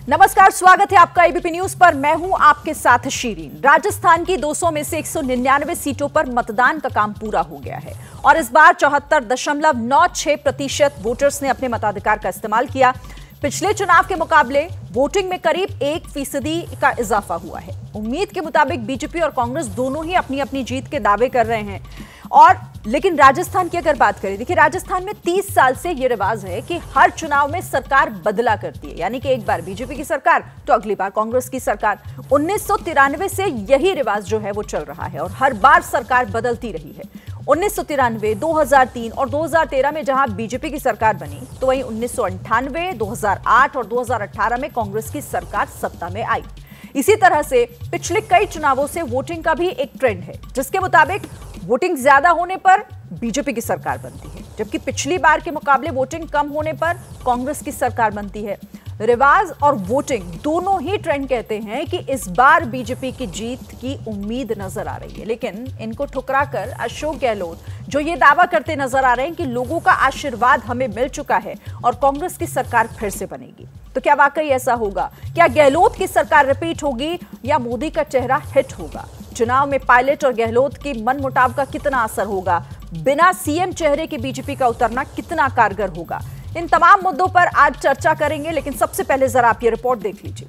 नमस्कार, स्वागत है आपका एबीपी न्यूज पर। मैं हूं आपके साथ शीरीन। राजस्थान की 200 में से 199 सीटों पर मतदान का काम पूरा हो गया है और इस बार 74.96% वोटर्स ने अपने मताधिकार का इस्तेमाल किया। पिछले चुनाव के मुकाबले वोटिंग में करीब 1% का इजाफा हुआ है। उम्मीद के मुताबिक बीजेपी और कांग्रेस दोनों ही अपनी अपनी जीत के दावे कर रहे हैं। लेकिन राजस्थान की अगर बात करें, देखिए राजस्थान में 30 साल से यह रिवाज है कि हर चुनाव में सरकार बदला करती है, यानी कि एक बार बीजेपी की सरकार तो अगली बार कांग्रेस की सरकार। 1993 से यही रिवाज जो है वो चल रहा है और हर बार सरकार बदलती रही है। 1993, 2003 और 2013 में जहां बीजेपी की सरकार बनी, तो वहीं 1998, 2008 और 2018 में कांग्रेस की सरकार सत्ता में आई। इसी तरह से पिछले कई चुनावों से वोटिंग का भी एक ट्रेंड है, जिसके मुताबिक वोटिंग ज्यादा होने पर बीजेपी की सरकार बनती है, जबकि पिछली बार के मुकाबले वोटिंग कम होने पर कांग्रेस की सरकार बनती है। रिवाज और वोटिंग दोनों ही ट्रेंड कहते हैं कि इस बार बीजेपी की जीत की उम्मीद नजर आ रही है, लेकिन इनको ठुकराकर अशोक गहलोत जो ये दावा करते नजर आ रहे हैं कि लोगों का आशीर्वाद हमें मिल चुका है और कांग्रेस की सरकार फिर से बनेगी। तो क्या वाकई ऐसा होगा? क्या गहलोत की सरकार रिपीट होगी या मोदी का चेहरा हिट होगा? चुनाव में पायलट और गहलोत की मनमुटाव का कितना असर होगा? बिना सीएम चेहरे के बीजेपी का उतरना कितना कारगर होगा? इन तमाम मुद्दों पर आज चर्चा करेंगे, लेकिन सबसे पहले जरा आप ये रिपोर्ट देख लीजिए।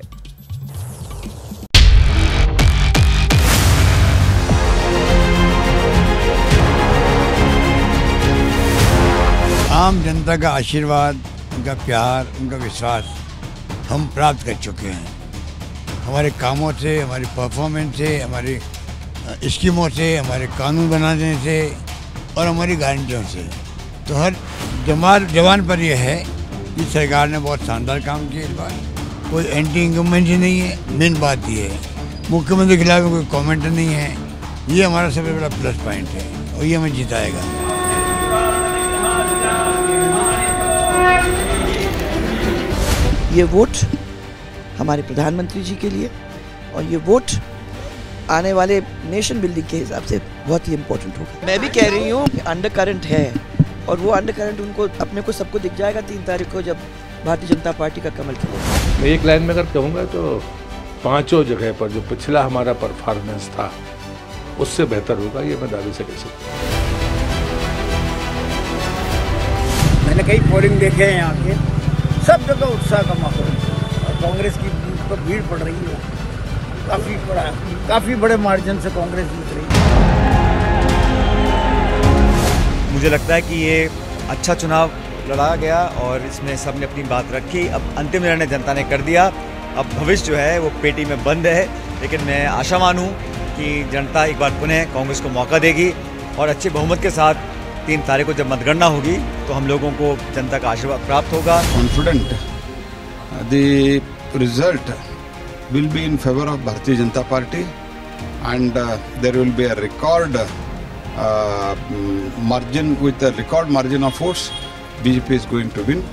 आम जनता का आशीर्वाद, उनका प्यार, उनका विश्वास हम प्राप्त कर चुके हैं। हमारे कामों से, हमारी परफॉर्मेंस से, हमारी स्कीमों से, हमारे कानून बनाने से और हमारी गारंटियों से। तो हर जवान पर यह है कि सरकार ने बहुत शानदार काम किया। इस बार कोई एंटी इंकम्बेंसी नहीं है। मेन बात यह है, मुख्यमंत्री के खिलाफ कोई कमेंट नहीं है। ये हमारा सबसे बड़ा प्लस पॉइंट है और ये हमें जिताएगा। ये वोट हमारे प्रधानमंत्री जी के लिए और ये वोट आने वाले नेशन बिल्डिंग के हिसाब से बहुत ही इम्पोर्टेंट होगा। मैं भी कह रही हूँ कि अंडर करंट है और वो अंडर करंट उनको अपने को सबको दिख जाएगा 3 तारीख को, जब भारतीय जनता पार्टी का कमल खिलेगा। मैं एक लाइन में अगर कहूँगा तो 5 जगह पर जो पिछला हमारा परफॉर्मेंस था उससे बेहतर होगा, ये मैं दावे से कह सकता हूँ। मैंने कई पोलिंग देखे हैं यहाँ के, सब जगह उत्साह का माहौल और कांग्रेस की पर भीड़ पड़ रही है। काफी बड़े मार्जिन से कांग्रेस जीत रही है। मुझे लगता है कि ये अच्छा चुनाव लड़ा गया और इसमें सबने अपनी बात रखी। अब अंतिम निर्णय जनता ने कर दिया। अब भविष्य जो है वो पेटी में बंद है, लेकिन मैं आशावान हूँ कि जनता एक बार पुनः कांग्रेस को मौका देगी और अच्छे बहुमत के साथ 3 तारीख को जब मतगणना होगी तो हम लोगों को जनता का आशीर्वाद प्राप्त होगा। Confident the result will be in favor of Bharatiya Janata Party and there will be a record margin, with a record margin of votes BJP is going to win.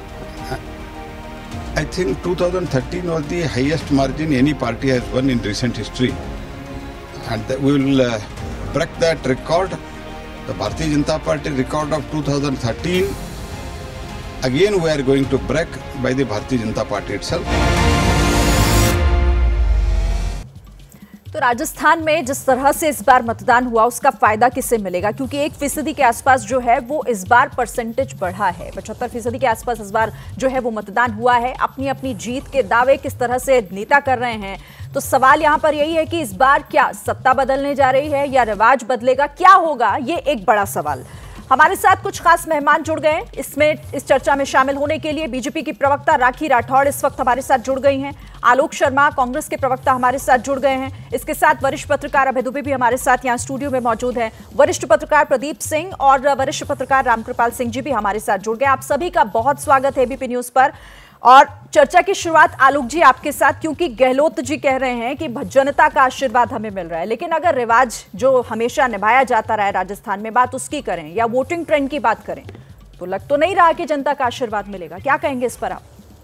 I think 2013 was the highest margin any party has won in recent history, and we will break that record. The Bharatiya Janata Party record of 2013 again we are going to break by the Bharatiya Janata Party itself. तो राजस्थान में जिस तरह से इस बार मतदान हुआ उसका फायदा किसे मिलेगा? क्योंकि 1% के आसपास जो है वो इस बार परसेंटेज बढ़ा है। 75% के आसपास इस बार जो है वो मतदान हुआ है। अपनी अपनी जीत के दावे किस तरह से नेता कर रहे हैं, तो सवाल यहां पर यही है कि इस बार क्या सत्ता बदलने जा रही है या रिवाज बदलेगा? क्या होगा, ये एक बड़ा सवाल। हमारे साथ कुछ खास मेहमान जुड़ गए इस चर्चा में शामिल होने के लिए। बीजेपी की प्रवक्ता राखी राठौड़ इस वक्त हमारे साथ जुड़ गई हैं। आलोक शर्मा कांग्रेस के प्रवक्ता हमारे साथ जुड़ गए हैं। इसके साथ वरिष्ठ पत्रकार अभय दुबे भी हमारे साथ यहां स्टूडियो में मौजूद हैं। वरिष्ठ पत्रकार प्रदीप सिंह और वरिष्ठ पत्रकार रामकृपाल सिंह जी भी हमारे साथ जुड़ गए। आप सभी का बहुत स्वागत है एबीपी न्यूज पर। और चर्चा की शुरुआत आलोक जी आपके साथ, क्योंकि गहलोत जी कह रहे हैं कि जनता का आशीर्वाद हमें मिल रहा है, लेकिन अगर रिवाज जो हमेशा निभाया जाता रहा है राजस्थान में, बात उसकी करें या वोटिंग ट्रेंड की बात करें, तो लग तो नहीं रहा कि जनता का आशीर्वाद मिलेगा। क्या कहेंगे इस पर आप?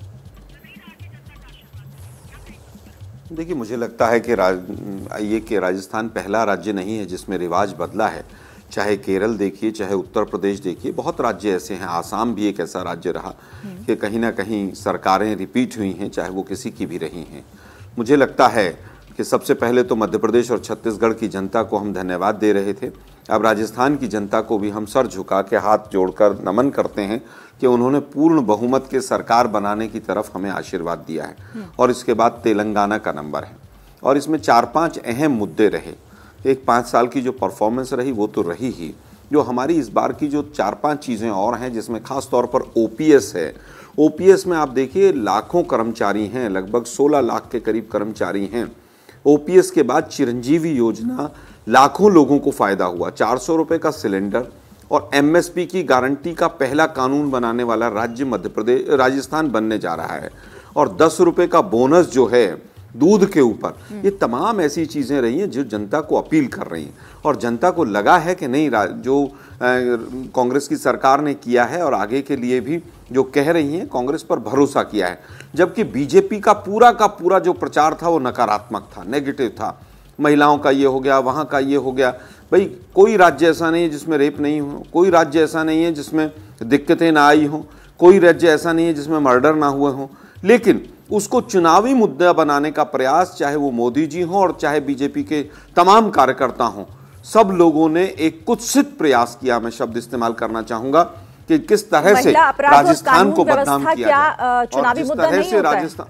देखिए, मुझे लगता है कि ये कि राजस्थान पहला राज्य नहीं है जिसमें रिवाज बदला है। चाहे केरल देखिए, चाहे उत्तर प्रदेश देखिए, बहुत राज्य ऐसे हैं, आसाम भी एक ऐसा राज्य रहा कि कहीं ना कहीं सरकारें रिपीट हुई हैं, चाहे वो किसी की भी रही हैं। मुझे लगता है कि सबसे पहले तो मध्य प्रदेश और छत्तीसगढ़ की जनता को हम धन्यवाद दे रहे थे। अब राजस्थान की जनता को भी हम सर झुका के हाथ जोड़कर नमन करते हैं कि उन्होंने पूर्ण बहुमत के सरकार बनाने की तरफ हमें आशीर्वाद दिया है। और इसके बाद तेलंगाना का नंबर है और इसमें 4-5 अहम मुद्दे रहे। एक 5 साल की जो परफॉर्मेंस रही वो तो रही ही, जो हमारी इस बार की जो 4-5 चीज़ें और हैं जिसमें खास तौर पर ओपीएस है। ओपीएस में आप देखिए लाखों कर्मचारी हैं, लगभग 16 लाख के करीब कर्मचारी हैं। ओपीएस के बाद चिरंजीवी योजना, लाखों लोगों को फायदा हुआ। 400 रुपये का सिलेंडर और एमएसपी की गारंटी का पहला कानून बनाने वाला राज्य मध्य प्रदेश, राजस्थान बनने जा रहा है। और 10 रुपये का बोनस जो है दूध के ऊपर, ये तमाम ऐसी चीज़ें रही हैं जो जनता को अपील कर रही हैं। और जनता को लगा है कि नहीं, जो कांग्रेस की सरकार ने किया है और आगे के लिए भी जो कह रही हैं, कांग्रेस पर भरोसा किया है। जबकि बीजेपी का पूरा जो प्रचार था वो नकारात्मक था, नेगेटिव था। महिलाओं का ये हो गया, वहाँ का ये हो गया। भाई कोई राज्य ऐसा नहीं है जिसमें रेप नहीं हो, कोई राज्य ऐसा नहीं है जिसमें दिक्कतें ना आई हों, कोई राज्य ऐसा नहीं है जिसमें मर्डर ना हुए हों। लेकिन उसको चुनावी मुद्दा बनाने का प्रयास, चाहे वो मोदी जी हों और चाहे बीजेपी के तमाम कार्यकर्ता हों, सब लोगों ने एक कुत्सित प्रयास किया, मैं शब्द इस्तेमाल करना चाहूंगा, कि किस तरह से राजस्थान को बदनाम किया जाए। चुनावी मुद्दा नहीं होता है। राजस्थान,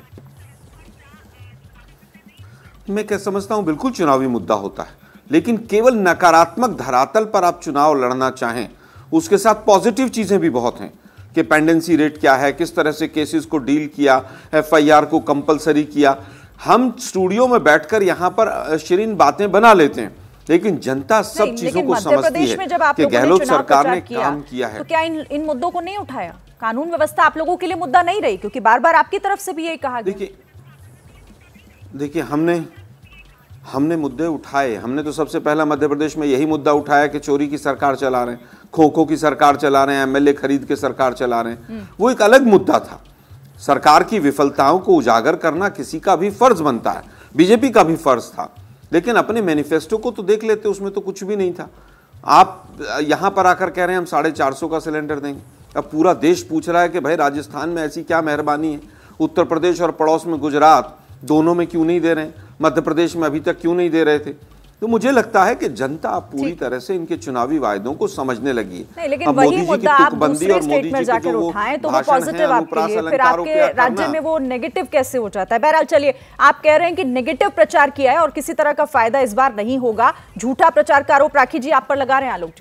मैं क्या समझता हूं, बिल्कुल चुनावी मुद्दा होता है, लेकिन केवल नकारात्मक धरातल पर आप चुनाव लड़ना चाहें, उसके साथ पॉजिटिव चीजें भी बहुत हैं कि पेंडेंसी रेट क्या है, किस तरह से केसेस को डील किया, एफआईआर को कंपलसरी किया। हम स्टूडियो में बैठकर यहां पर शिरीन बातें बना लेते हैं, लेकिन जनता सब चीजों को समझती है कि गहलोत सरकार ने काम किया है। तो क्या इन मुद्दों को नहीं उठाया? कानून व्यवस्था आप लोगों के लिए मुद्दा नहीं रही, क्योंकि बार बार आपकी तरफ से भी यही कहा गया। देखिए हमने मुद्दे उठाए। हमने तो सबसे पहला मध्य प्रदेश में यही मुद्दा उठाया कि चोरी की सरकार चला रहे हैं, खो-खो की सरकार चला रहे हैं, एमएलए खरीद के सरकार चला रहे हैं। वो एक अलग मुद्दा था। सरकार की विफलताओं को उजागर करना किसी का भी फर्ज बनता है, बीजेपी का भी फर्ज था। लेकिन अपने मैनिफेस्टो को तो देख लेते, उसमें तो कुछ भी नहीं था। आप यहां पर आकर कह रहे हैं हम 450 का सिलेंडर देंगे। अब पूरा देश पूछ रहा है कि भाई राजस्थान में ऐसी क्या मेहरबानी है, उत्तर प्रदेश और पड़ोस में गुजरात, दोनों में क्यों नहीं दे रहे हैं, मध्य प्रदेश में अभी तक क्यों नहीं दे रहे थे। तो मुझे लगता है कि जनता पूरी तरह से इनके चुनावी वायदों को समझने लगी है। लेकिन वही मुद्दा आप दूसरे स्टेट में जाकर उठाएं तो वो पॉजिटिव आपके लिए, फिर आपके राज्य में वो नेगेटिव कैसे हो जाता है? बहरहाल चलिए, आप कह रहे हैं कि नेगेटिव प्रचार किया है और किसी तरह का फायदा इस बार नहीं होगा, झूठा प्रचार का आरोप राखी जी आप पर लगा रहे हैं। आलोक जी,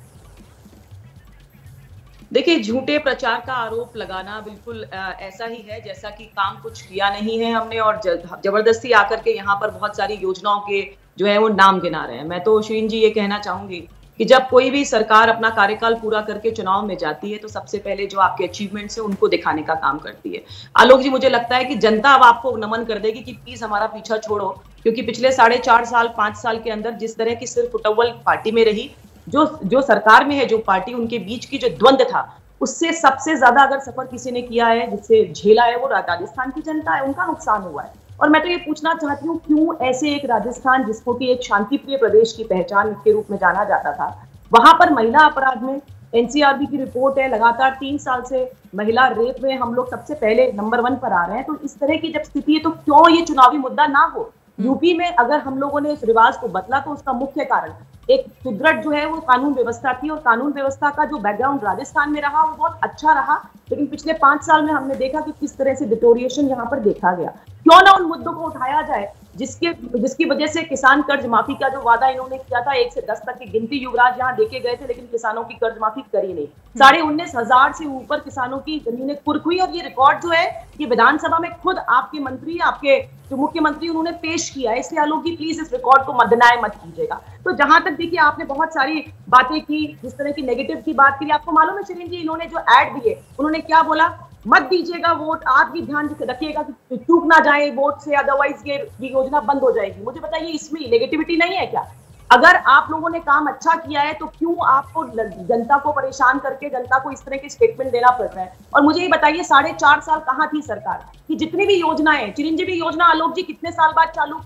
देखिए, झूठे प्रचार का आरोप लगाना बिल्कुल ऐसा ही है जैसा कि काम कुछ किया नहीं है हमने और जबरदस्ती आकर के यहाँ पर बहुत सारी योजनाओं के जो है वो नाम गिना रहे हैं। मैं तो शिरीन जी ये कहना चाहूंगी कि जब कोई भी सरकार अपना कार्यकाल पूरा करके चुनाव में जाती है तो सबसे पहले जो आपके अचीवमेंट्स है उनको दिखाने का काम करती है। आलोक जी, मुझे लगता है कि जनता अब आपको नमन कर देगी कि प्लीज हमारा पीछा छोड़ो, क्योंकि पिछले 4.5 साल 5 साल के अंदर जिस तरह की सिर्फ फुटबॉल पार्टी में रही, जो सरकार में है, जो पार्टी, उनके बीच की जो द्वंद्व था, उससे सबसे ज्यादा अगर सफर किसी ने किया है, जिससे झेला है, वो राजस्थान की जनता है। उनका नुकसान हुआ है। और मैं तो ये पूछना चाहती हूँ, क्यों ऐसे एक राजस्थान जिसको कि एक शांतिप्रिय प्रदेश की पहचान के रूप में जाना जाता था, वहां पर महिला अपराध में एनसीआरबी की रिपोर्ट है, लगातार 3 साल से महिला रेप में हम लोग सबसे पहले नंबर 1 पर आ रहे हैं। तो इस तरह की जब स्थिति है तो क्यों ये चुनावी मुद्दा ना हो? यूपी में अगर हम लोगों ने इस रिवाज को बदला तो उसका मुख्य कारण एक सुदृढ़ जो है वो कानून व्यवस्था थी, और कानून व्यवस्था का जो बैकग्राउंड राजस्थान में रहा वो बहुत अच्छा रहा। लेकिन पिछले 5 साल में हमने देखा कि किस तरह से डिटोरिएशन यहाँ पर देखा गया। क्यों ना उन मुद्दों को उठाया जाए जिसकी वजह से किसान कर्ज माफी का जो वादा इन्होंने किया था, 1 से 10 तक की गिनती युवराज यहाँ देखे गए थे, लेकिन किसानों की कर्ज माफी करी नहीं। 19,500 से ऊपर किसानों की जमीनें कुर्क हुई, और ये रिकॉर्ड जो है ये विधानसभा में खुद आपके मंत्री, आपके जो मुख्यमंत्री, उन्होंने पेश किया है। इसलिए आलोक जी प्लीज इस रिकॉर्ड को मद्देनजर मत कीजिएगा। तो जहां तक देखिए, आपने बहुत सारी बातें की, जिस तरह की नेगेटिव की बात की, आपको मालूम है शिरीन जी, इन्होंने जो ऐड दिए, उन्होंने क्या बोला? मत दीजिएगा वोट, आप भी ध्यान रखिएगा कि चूक ना जाए वोट से, अदरवाइज ये योजना बंद हो जाएगी। मुझे बताइए, इसमें नेगेटिविटी नहीं है क्या? अगर आप लोगों ने काम अच्छा किया है तो क्यों आपको जनता को परेशान करके जनता को इस तरह के स्टेटमेंट देना पड़ रहा है? और मुझे ये बताइए, 4.5 साल कहाँ थी सरकार की जितनी भी योजनाएं, चिरंजीवी योजना आलोक जी कितने साल बाद चालू की?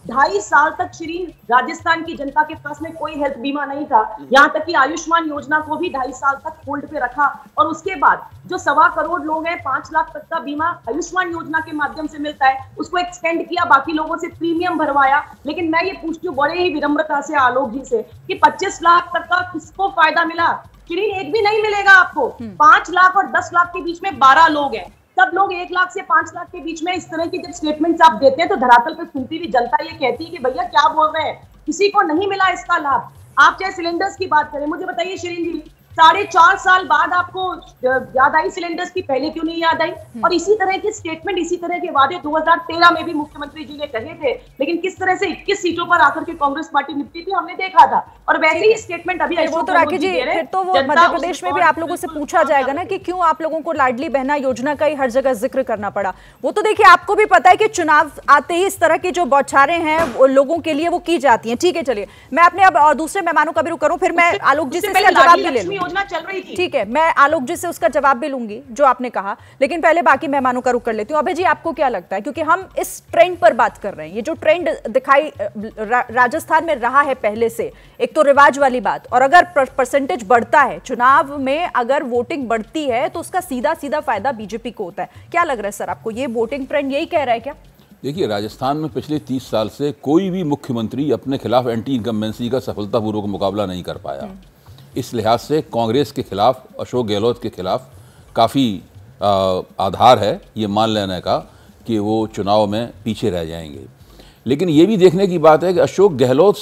2.5 साल तक श्री राजस्थान की जनता के पास में कोई हेल्थ बीमा नहीं था, यहाँ तक कि आयुष्मान योजना को भी 2.5 साल तक होल्ड पे रखा, और उसके बाद जो 1.25 करोड़ लोग हैं 5 लाख तक का बीमा आयुष्मान योजना के माध्यम से मिलता है, उसको एक्सटेंड किया, बाकी लोगों से प्रीमियम भरवाया। लेकिन मैं ये पूछती हूँ बड़े ही विनम्रता से आलोक जी से कि 25 लाख तक का किसको फायदा मिला? श्री एक भी नहीं मिलेगा आपको। 5 लाख और 10 लाख के बीच में 12 लोग हैं, सब लोग 1 लाख से 5 लाख के बीच में इस तरह की जब स्टेटमेंट्स आप देते हैं तो धरातल पे सुनती हुई जनता ये कहती है कि भैया क्या बोल रहे हैं, किसी को नहीं मिला इसका लाभ। आप चाहे सिलेंडर्स की बात करें, मुझे बताइए श्रीन जी, 4.5 साल बाद आपको याद आई सिलेंडर्स की, पहले क्यों नहीं याद आई? और इसी तरह की स्टेटमेंट, इसी तरह के वादे 2013 में भी मुख्यमंत्री जी ने कहे थे, लेकिन किस तरह से 21 सीटों पर आकर के कांग्रेस पार्टी निपटी थी हमने देखा था। और वैसे ही स्टेटमेंट अभी वो तो राखी जी, फिर तो वो मध्य प्रदेश में भी आप लोगों से पूछा जाएगा ना कि क्यों आप लोगों को लाडली बहना योजना का ही हर जगह जिक्र करना पड़ा। वो तो देखिए आपको भी पता है कि चुनाव आते ही इस तरह की जो बौछारें हैं लोगों के लिए वो की जाती हैं। ठीक है, चलिए मैं अपने अब दूसरे मेहमानों का भी रुख करूं, फिर मैं आलोक जी से इसका जवाब भी ले लूं। योजना चल रही थी, ठीक है, मैं आलोक जी से उसका जवाब भी लूंगी जो आपने कहा, लेकिन पहले बाकी मेहमानों का रुख कर लेती हूँ। अभय जी, आपको क्या लगता है, क्योंकि हम इस ट्रेंड पर बात कर रहे हैं, ये जो ट्रेंड दिखाई राजस्थान में रहा है पहले से, एक तो रिवाज वाली बात, और अगर परसेंटेज बढ़ता है चुनाव में, अगर वोटिंग बढ़ती है तो उसका सीधा सीधा फायदा बीजेपी को होता है। क्या लग रहा है सर आपको, ये वोटिंग ट्रेंड यही कह रहा है क्या? देखिए, राजस्थान में पिछले 30 साल से कोई भी मुख्यमंत्री अपने खिलाफ एंटी इनकम्बेंसी का सफलतापूर्वक मुकाबला नहीं कर पाया। इस लिहाज से कांग्रेस के खिलाफ, अशोक गहलोत के खिलाफ काफ़ी आधार है ये मान लेने का कि वो चुनाव में पीछे रह जाएंगे। लेकिन ये भी देखने की बात है कि अशोक गहलोत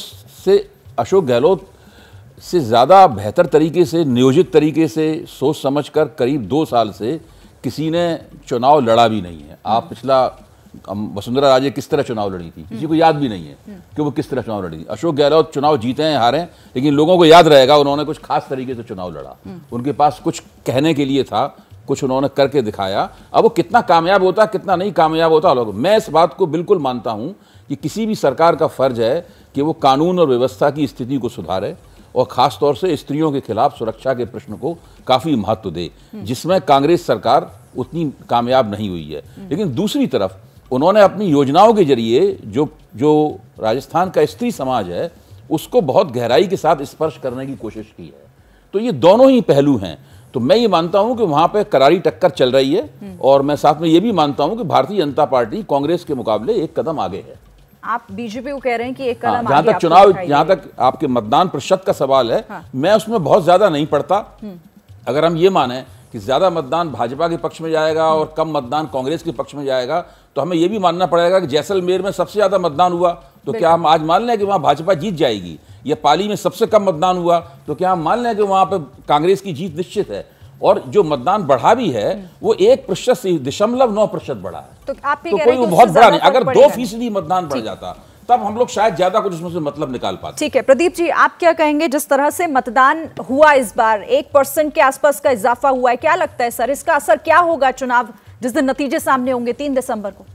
से ज़्यादा बेहतर तरीके से, नियोजित तरीके से सोच समझकर करीब 2 साल से किसी ने चुनाव लड़ा भी नहीं है। आप पिछला वसुंधरा राजे किस तरह चुनाव लड़ी थी, किसी को याद भी नहीं है कि वो किस तरह चुनाव लड़ी थी। अशोक गहलोत चुनाव जीते हैं, हारे हैं, लेकिन लोगों को याद रहेगा उन्होंने कुछ खास तरीके से चुनाव लड़ा। उनके पास कुछ कहने के लिए था, कुछ उन्होंने करके दिखाया। अब वो कितना कामयाब होता, कितना नहीं कामयाब होता, लोग, मैं इस बात को बिल्कुल मानता हूं कि किसी भी सरकार का फर्ज है कि वो कानून और व्यवस्था की स्थिति को सुधारे और खास तौर से स्त्रियों के खिलाफ सुरक्षा के प्रश्न को काफ़ी महत्व दे, जिसमें कांग्रेस सरकार उतनी कामयाब नहीं हुई है। लेकिन दूसरी तरफ उन्होंने अपनी योजनाओं के जरिए जो राजस्थान का स्त्री समाज है उसको बहुत गहराई के साथ स्पर्श करने की कोशिश की है। तो ये दोनों ही पहलू हैं। तो मैं ये मानता हूं कि वहां पे करारी टक्कर चल रही है, और मैं साथ में ये भी मानता हूं कि भारतीय जनता पार्टी कांग्रेस के मुकाबले एक कदम आगे है। आप बीजेपी को कह रहे हैं कि एक कदम जहां तक चुनाव, जहां तक आपके मतदान प्रतिशत का सवाल है, मैं उसमें बहुत ज्यादा नहीं पड़ता। अगर हम ये माने कि ज्यादा मतदान भाजपा के पक्ष में जाएगा और कम मतदान कांग्रेस के पक्ष में जाएगा, तो हमें यह भी मानना पड़ेगा कि जैसलमेर में सबसे ज्यादा मतदान हुआ, तो क्या हम आज मान लें कि वहां भाजपा जीत जाएगी? या पाली में सबसे कम मतदान हुआ, तो क्या हम मान लें कि वहां पर कांग्रेस की जीत निश्चित है? और जो मतदान बढ़ा भी है वो 1.9% बढ़ा है, तो आप तो कोई वो बहुत बड़ा नहीं। अगर 2% मतदान बढ़ जाता तब हम लोग शायद ज्यादा कुछ उसमें से मतलब निकाल पाते। ठीक है, प्रदीप जी आप क्या कहेंगे, जिस तरह से मतदान हुआ इस बार 1% के आसपास का इजाफा हुआ है, क्या लगता है सर इसका असर क्या होगा चुनाव जिस दिन नतीजे सामने होंगे 3 दिसंबर को?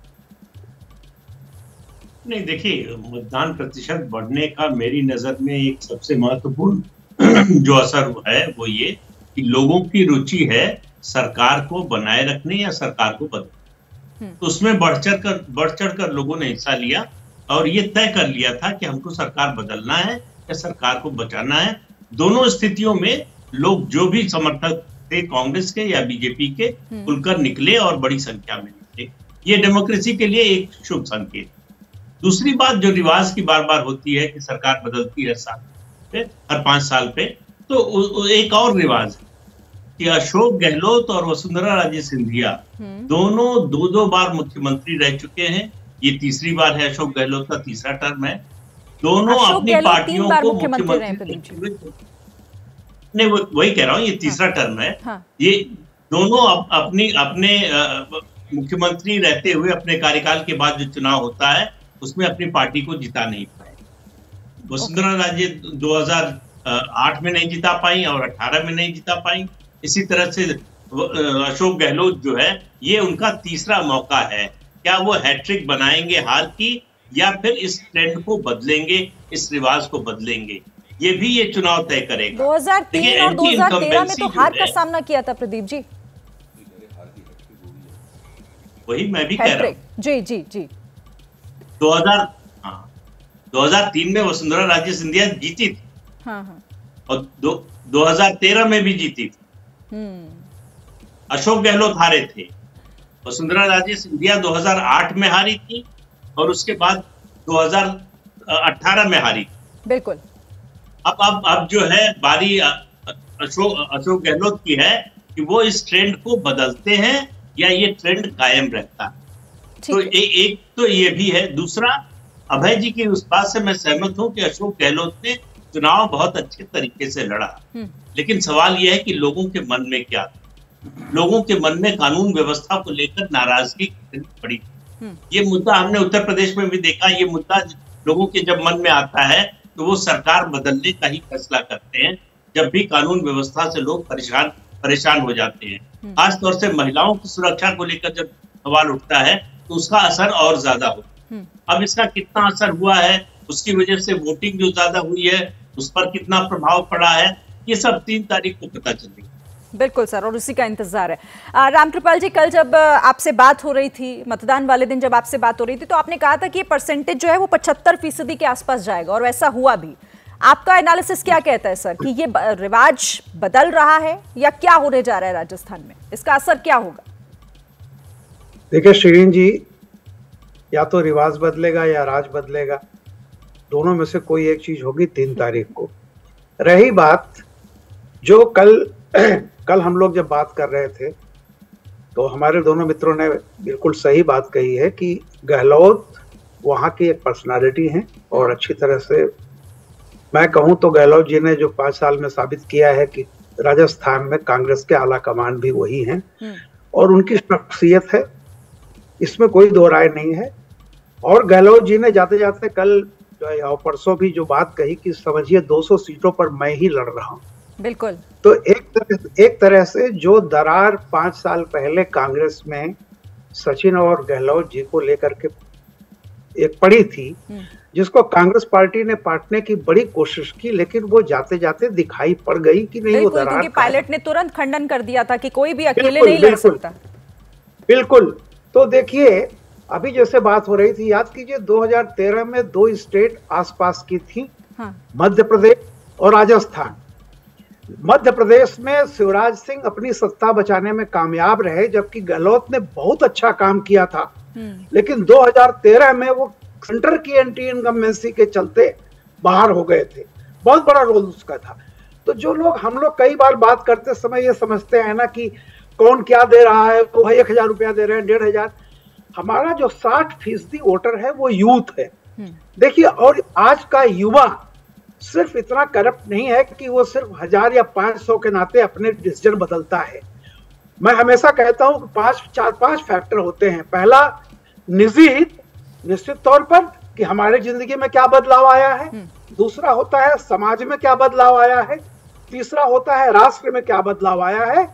नहीं, देखिए, मतदान प्रतिशत बढ़ने का मेरी नजर में एक सबसे महत्वपूर्ण जो असर है वो ये कि लोगों की रुचि है सरकार को बनाए रखने या सरकार को बदलने। तो उसमें बढ़ चढ़ कर लोगों ने हिस्सा लिया और ये तय कर लिया था कि हमको सरकार बदलना है या सरकार को बचाना है। दोनों स्थितियों में लोग जो भी समर्थक थे कांग्रेस के या बीजेपी के खुलकर निकले और बड़ी संख्या में निकले। ये डेमोक्रेसी के लिए एक शुभ संकेत। दूसरी बात जो रिवाज की बार बार होती है कि सरकार बदलती है हर 5 साल पे, तो एक और रिवाज है कि अशोक गहलोत और वसुंधरा राजे सिंधिया दोनों 2 बार मुख्यमंत्री रह चुके हैं। ये तीसरी बार है, अशोक गहलोत का तीसरा टर्म है। दोनों अपनी पार्टियों को मुख्यमंत्री, नहीं वही कह रहा हूँ, ये तीसरा टर्म है। ये दोनों अपने मुख्यमंत्री रहते हुए अपने कार्यकाल के बाद जो चुनाव होता है उसमें अपनी पार्टी को जिता नहीं पाए। वसुंधरा राजे 2008 में नहीं जिता पाई और 18 में नहीं जिता पाई। इसी तरह से अशोक गहलोत जो है ये उनका तीसरा मौका है। क्या वो हैट्रिक बनाएंगे हार की, या फिर इस ट्रेंड को बदलेंगे, इस रिवाज को बदलेंगे, ये भी ये चुनाव तय करेगा। 2003 और 2013 में तो हार का सामना किया था प्रदीप जी। वही मैं भी कह रहा हूँ। जी 2000 2003 में वसुंधरा राजे सिंधिया जीती थी। हाँ। और 2013 में भी जीती थी। अशोक गहलोत हारे थे। वसुंधरा राजे सिंधिया 2008 में हारी थी और उसके बाद 2018 में हारी। बिल्कुल। अब जो है बारी अशोक गहलोत की है कि वो इस ट्रेंड को बदलते हैं या ये ट्रेंड कायम रहता है। तो एक तो ये भी है। दूसरा, अभय जी की उस बात से मैं सहमत हूं कि अशोक गहलोत ने चुनाव बहुत अच्छे तरीके से लड़ा, लेकिन सवाल यह है कि लोगों के मन में क्या था। लोगों के मन में कानून व्यवस्था को लेकर नाराजगी पड़ी। ये मुद्दा हमने उत्तर प्रदेश में भी देखा। ये मुद्दा लोगों के जब मन में आता है तो वो सरकार बदलने का ही फैसला करते हैं जब भी कानून व्यवस्था से लोग परेशान हो जाते हैं। खासतौर से महिलाओं की सुरक्षा को लेकर जब सवाल उठता है तो उसका असर और ज्यादा होता है। अब इसका कितना असर हुआ है, उसकी वजह से वोटिंग जो ज्यादा हुई है उस पर कितना प्रभाव पड़ा है, ये सब 3 तारीख को पता चलेगा। बिल्कुल सर, और उसी का इंतजार है। रामकृपाल जी, कल जब आपसे बात हो रही थी, मतदान वाले दिन जब आपसे बात हो रही थी, तो आपने कहा था कि ये परसेंटेज जो है वो 75% के आसपास जाएगा, और वैसा हुआ भी। आपका एनालिसिस क्या कहता है सर कि ये रिवाज बदल रहा है या क्या होने जा रहा है राजस्थान में, इसका असर क्या होगा? देखिए श्रीन जी, या तो रिवाज बदलेगा या राज बदलेगा, दोनों में से कोई एक चीज होगी 3 तारीख को। रही बात जो कल हम लोग जब बात कर रहे थे तो हमारे दोनों मित्रों ने बिल्कुल सही बात कही है कि गहलोत वहाँ की एक पर्सनालिटी है, और अच्छी तरह से मैं कहूँ तो गहलोत जी ने जो 5 साल में साबित किया है कि राजस्थान में कांग्रेस के आला कमान भी वही हैं, और उनकी शख्सियत है, इसमें कोई दो राय नहीं है। और गहलोत जी ने जाते जाते कल और परसों भी जो बात कही कि समझिए 200 सीटों पर मैं ही लड़ रहा हूँ। बिल्कुल। तो एक तरह से जो दरार 5 साल पहले कांग्रेस में सचिन और गहलोत जी को लेकर के एक पड़ी थी, जिसको कांग्रेस पार्टी ने पाटने की बड़ी कोशिश की, लेकिन वो जाते जाते दिखाई पड़ गई कि नहीं वो दरार, क्योंकि पायलट ने तुरंत खंडन कर दिया था कि कोई भी अकेले नहीं लड़ सकता। बिल्कुल। तो देखिए अभी जैसे बात हो रही थी, याद कीजिए 2013 में 2 स्टेट आसपास की थी, मध्य प्रदेश और राजस्थान। मध्य प्रदेश में शिवराज सिंह अपनी सत्ता बचाने में कामयाब रहे, जबकि गहलोत ने बहुत अच्छा काम किया था, लेकिन 2013 में वो सेंटर की एंटी इनकम्बेंसी के चलते बाहर हो गए थे। बहुत बड़ा रोल उसका था। तो जो लोग हम लोग कई बार बात करते समय ये समझते हैं ना कि कौन क्या दे रहा है, वो 1000 रुपया दे रहे हैं, 1500। हमारा जो 60% वोटर है वो यूथ है। देखिए, और आज का युवा सिर्फ इतना करप्ट नहीं है कि वो सिर्फ 1000 या 500 के नाते अपने डिसीजन बदलता है। मैं हमेशा कहता हूं कि 4-5 फैक्टर होते हैं। पहला, निजी हित, निश्चित तौर पर कि हमारे जिंदगी में क्या बदलाव आया है। दूसरा होता है समाज में क्या बदलाव आया है। तीसरा होता है राष्ट्र में क्या बदलाव आया है।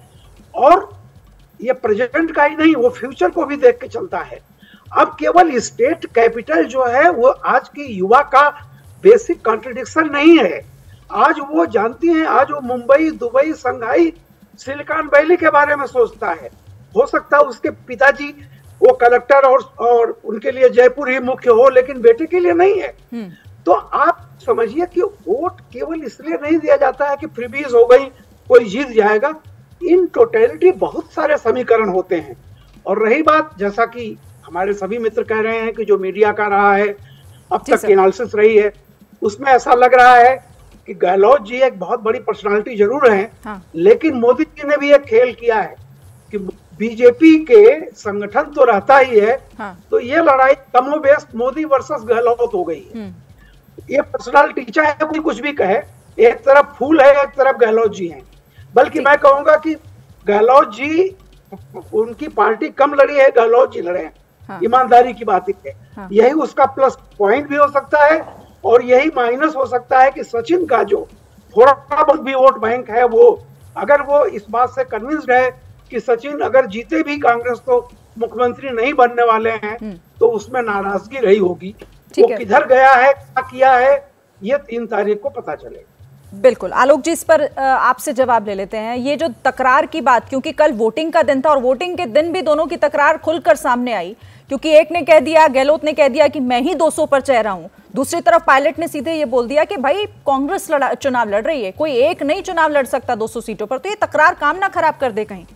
और ये प्रेजेंट का ही नहीं, वो फ्यूचर को भी देख के चलता है। अब केवल स्टेट कैपिटल जो है वो आज की युवा का बेसिक कॉन्ट्रडिक्शन नहीं है। आज वो जानती हैं, आज वो Mumbai, Dubai, Shanghai, Silicon Valley के बारे में सोचता है। हो सकता है उसके पिताजी वो कलेक्टर और उनके लिए जयपुर ही मुख्य हो, लेकिन बेटे के लिए नहीं है। तो आप समझिए कि वोट केवल इसलिए नहीं दिया जाता है कि फ्रीबीज हो गई कोई जीत जाएगा। इन टोटलिटी बहुत सारे समीकरण होते हैं। और रही बात, जैसा कि हमारे सभी मित्र कह रहे हैं कि जो मीडिया का रहा है अब तक की एनालिसिस रही है, उसमें ऐसा लग रहा है कि गहलोत जी एक बहुत बड़ी पर्सनालिटी जरूर है, लेकिन मोदी जी ने भी एक खेल किया है कि बीजेपी के संगठन तो रहता ही है, तो ये लड़ाई कमोबेश मोदी वर्सेस गहलोत हो गई है। ये पर्सनालिटी, चाहे कोई कुछ भी कहे, एक तरफ फूल है, एक तरफ गहलोत जी हैं। बल्कि मैं कहूंगा कि गहलोत जी, उनकी पार्टी कम लड़ी है, गहलोत जी लड़े हैं। ईमानदारी की बात है। यही उसका प्लस पॉइंट भी हो सकता है और यही माइनस हो सकता है कि सचिन का जो थोड़ा बहुत भी वोट बैंक है, वो अगर वो इस बात से कन्विंस्ड है कि सचिन अगर जीते भी कांग्रेस तो मुख्यमंत्री नहीं बनने वाले हैं, तो उसमें नाराजगी रही होगी। वो किधर गया है, क्या किया है, ये 3 तारीख को पता चलेगा। बिल्कुल। आलोक जी, इस पर आपसे जवाब ले लेते हैं। ये जो तकरार की बात, क्योंकि कल वोटिंग का दिन था और वोटिंग के दिन भी दोनों की तकरार खुलकर सामने आई, क्योंकि एक ने कह दिया, गहलोत ने कह दिया कि मैं ही 200 पर चेहरा हूं, दूसरी तरफ पायलट ने सीधे ये बोल दिया कि भाई कांग्रेस चुनाव लड़ रही है, कोई एक नहीं चुनाव लड़ सकता 200 सीटों पर। तो ये तकरार काम ना खराब कर दे कहीं।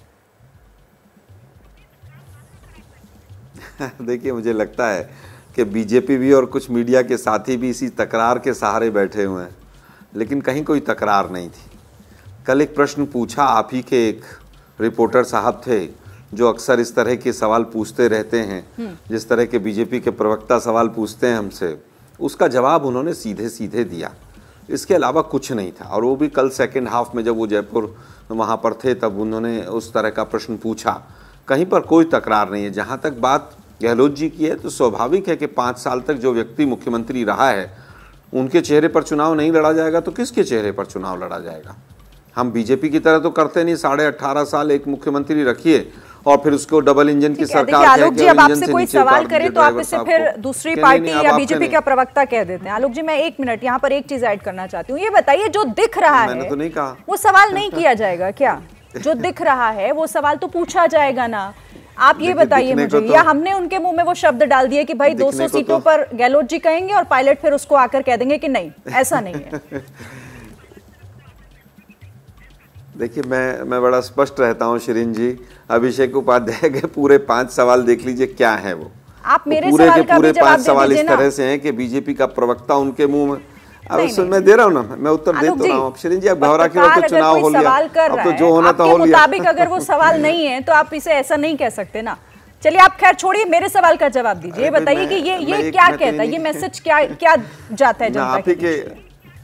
देखिए, मुझे लगता है कि बीजेपी भी और कुछ मीडिया के साथी भी इसी तकरार के सहारे बैठे हुए हैं, लेकिन कहीं कोई तकरार नहीं थी। कल एक प्रश्न पूछा, आप ही के एक रिपोर्टर साहब थे जो अक्सर इस तरह के सवाल पूछते रहते हैं, जिस तरह के बीजेपी के प्रवक्ता सवाल पूछते हैं हमसे, उसका जवाब उन्होंने सीधे सीधे दिया। इसके अलावा कुछ नहीं था। और वो भी कल सेकंड हाफ में जब वो जयपुर वहाँ पर थे तब उन्होंने उस तरह का प्रश्न पूछा। कहीं पर कोई तकरार नहीं है। जहाँ तक बात गहलोत जी की है तो स्वाभाविक है कि 5 साल तक जो व्यक्ति मुख्यमंत्री रहा है उनके चेहरे पर चुनाव नहीं लड़ा जाएगा तो किसके चेहरे पर चुनाव लड़ा जाएगा। हम बीजेपी की तरह तो करते नहीं, 18.5 साल एक मुख्यमंत्री रखिए और फिर उसको डबल इंजन की सरकार। आलोक जी, अब आपसे कोई सवाल करे तो आप इसे फिर दूसरी पार्टी या बीजेपी का प्रवक्ता कह देते हैं। आलोक जी, मैं 1 मिनट यहाँ पर एक चीज ऐड करना चाहती हूँ। ये बताइए, जो दिख रहा है मैंने तो नहीं कहा वो सवाल नहीं किया जाएगा क्या? जो दिख रहा है वो सवाल तो पूछा जाएगा ना। आप ये बताइए मुझे, या हमने उनके मुंह में वो शब्द डाल दिए कि भाई 200 सीटों पर गहलोत जी कहेंगे और पायलट फिर उसको आकर कह देंगे कि नहीं, ऐसा नहीं है। देखिए, मैं बड़ा स्पष्ट रहता हूँ शिरीन जी। अभिषेक उपाध्याय के पूरे 5 सवाल देख लीजिए क्या है वो। आप मेरे पूरे सवाल के पूरे 5 सवाल इस तरह से हैं कि बीजेपी का प्रवक्ता उनके मुंह में। अब मैं दे रहा हूँ ना, मैं उत्तर दे तो रहा हूँ। शिरीन जी, अब घबरा के तो चुनाव हो लिया, अब तो जो होना था हो लिया। मुताबिक अगर वो सवाल नहीं है तो आप इसे ऐसा नहीं कह सकते ना। चलिए, आप खैर छोड़िए, मेरे सवाल का जवाब दीजिए। बताइए कि ये क्या कहता है, ये मैसेज क्या जाता है जनता के?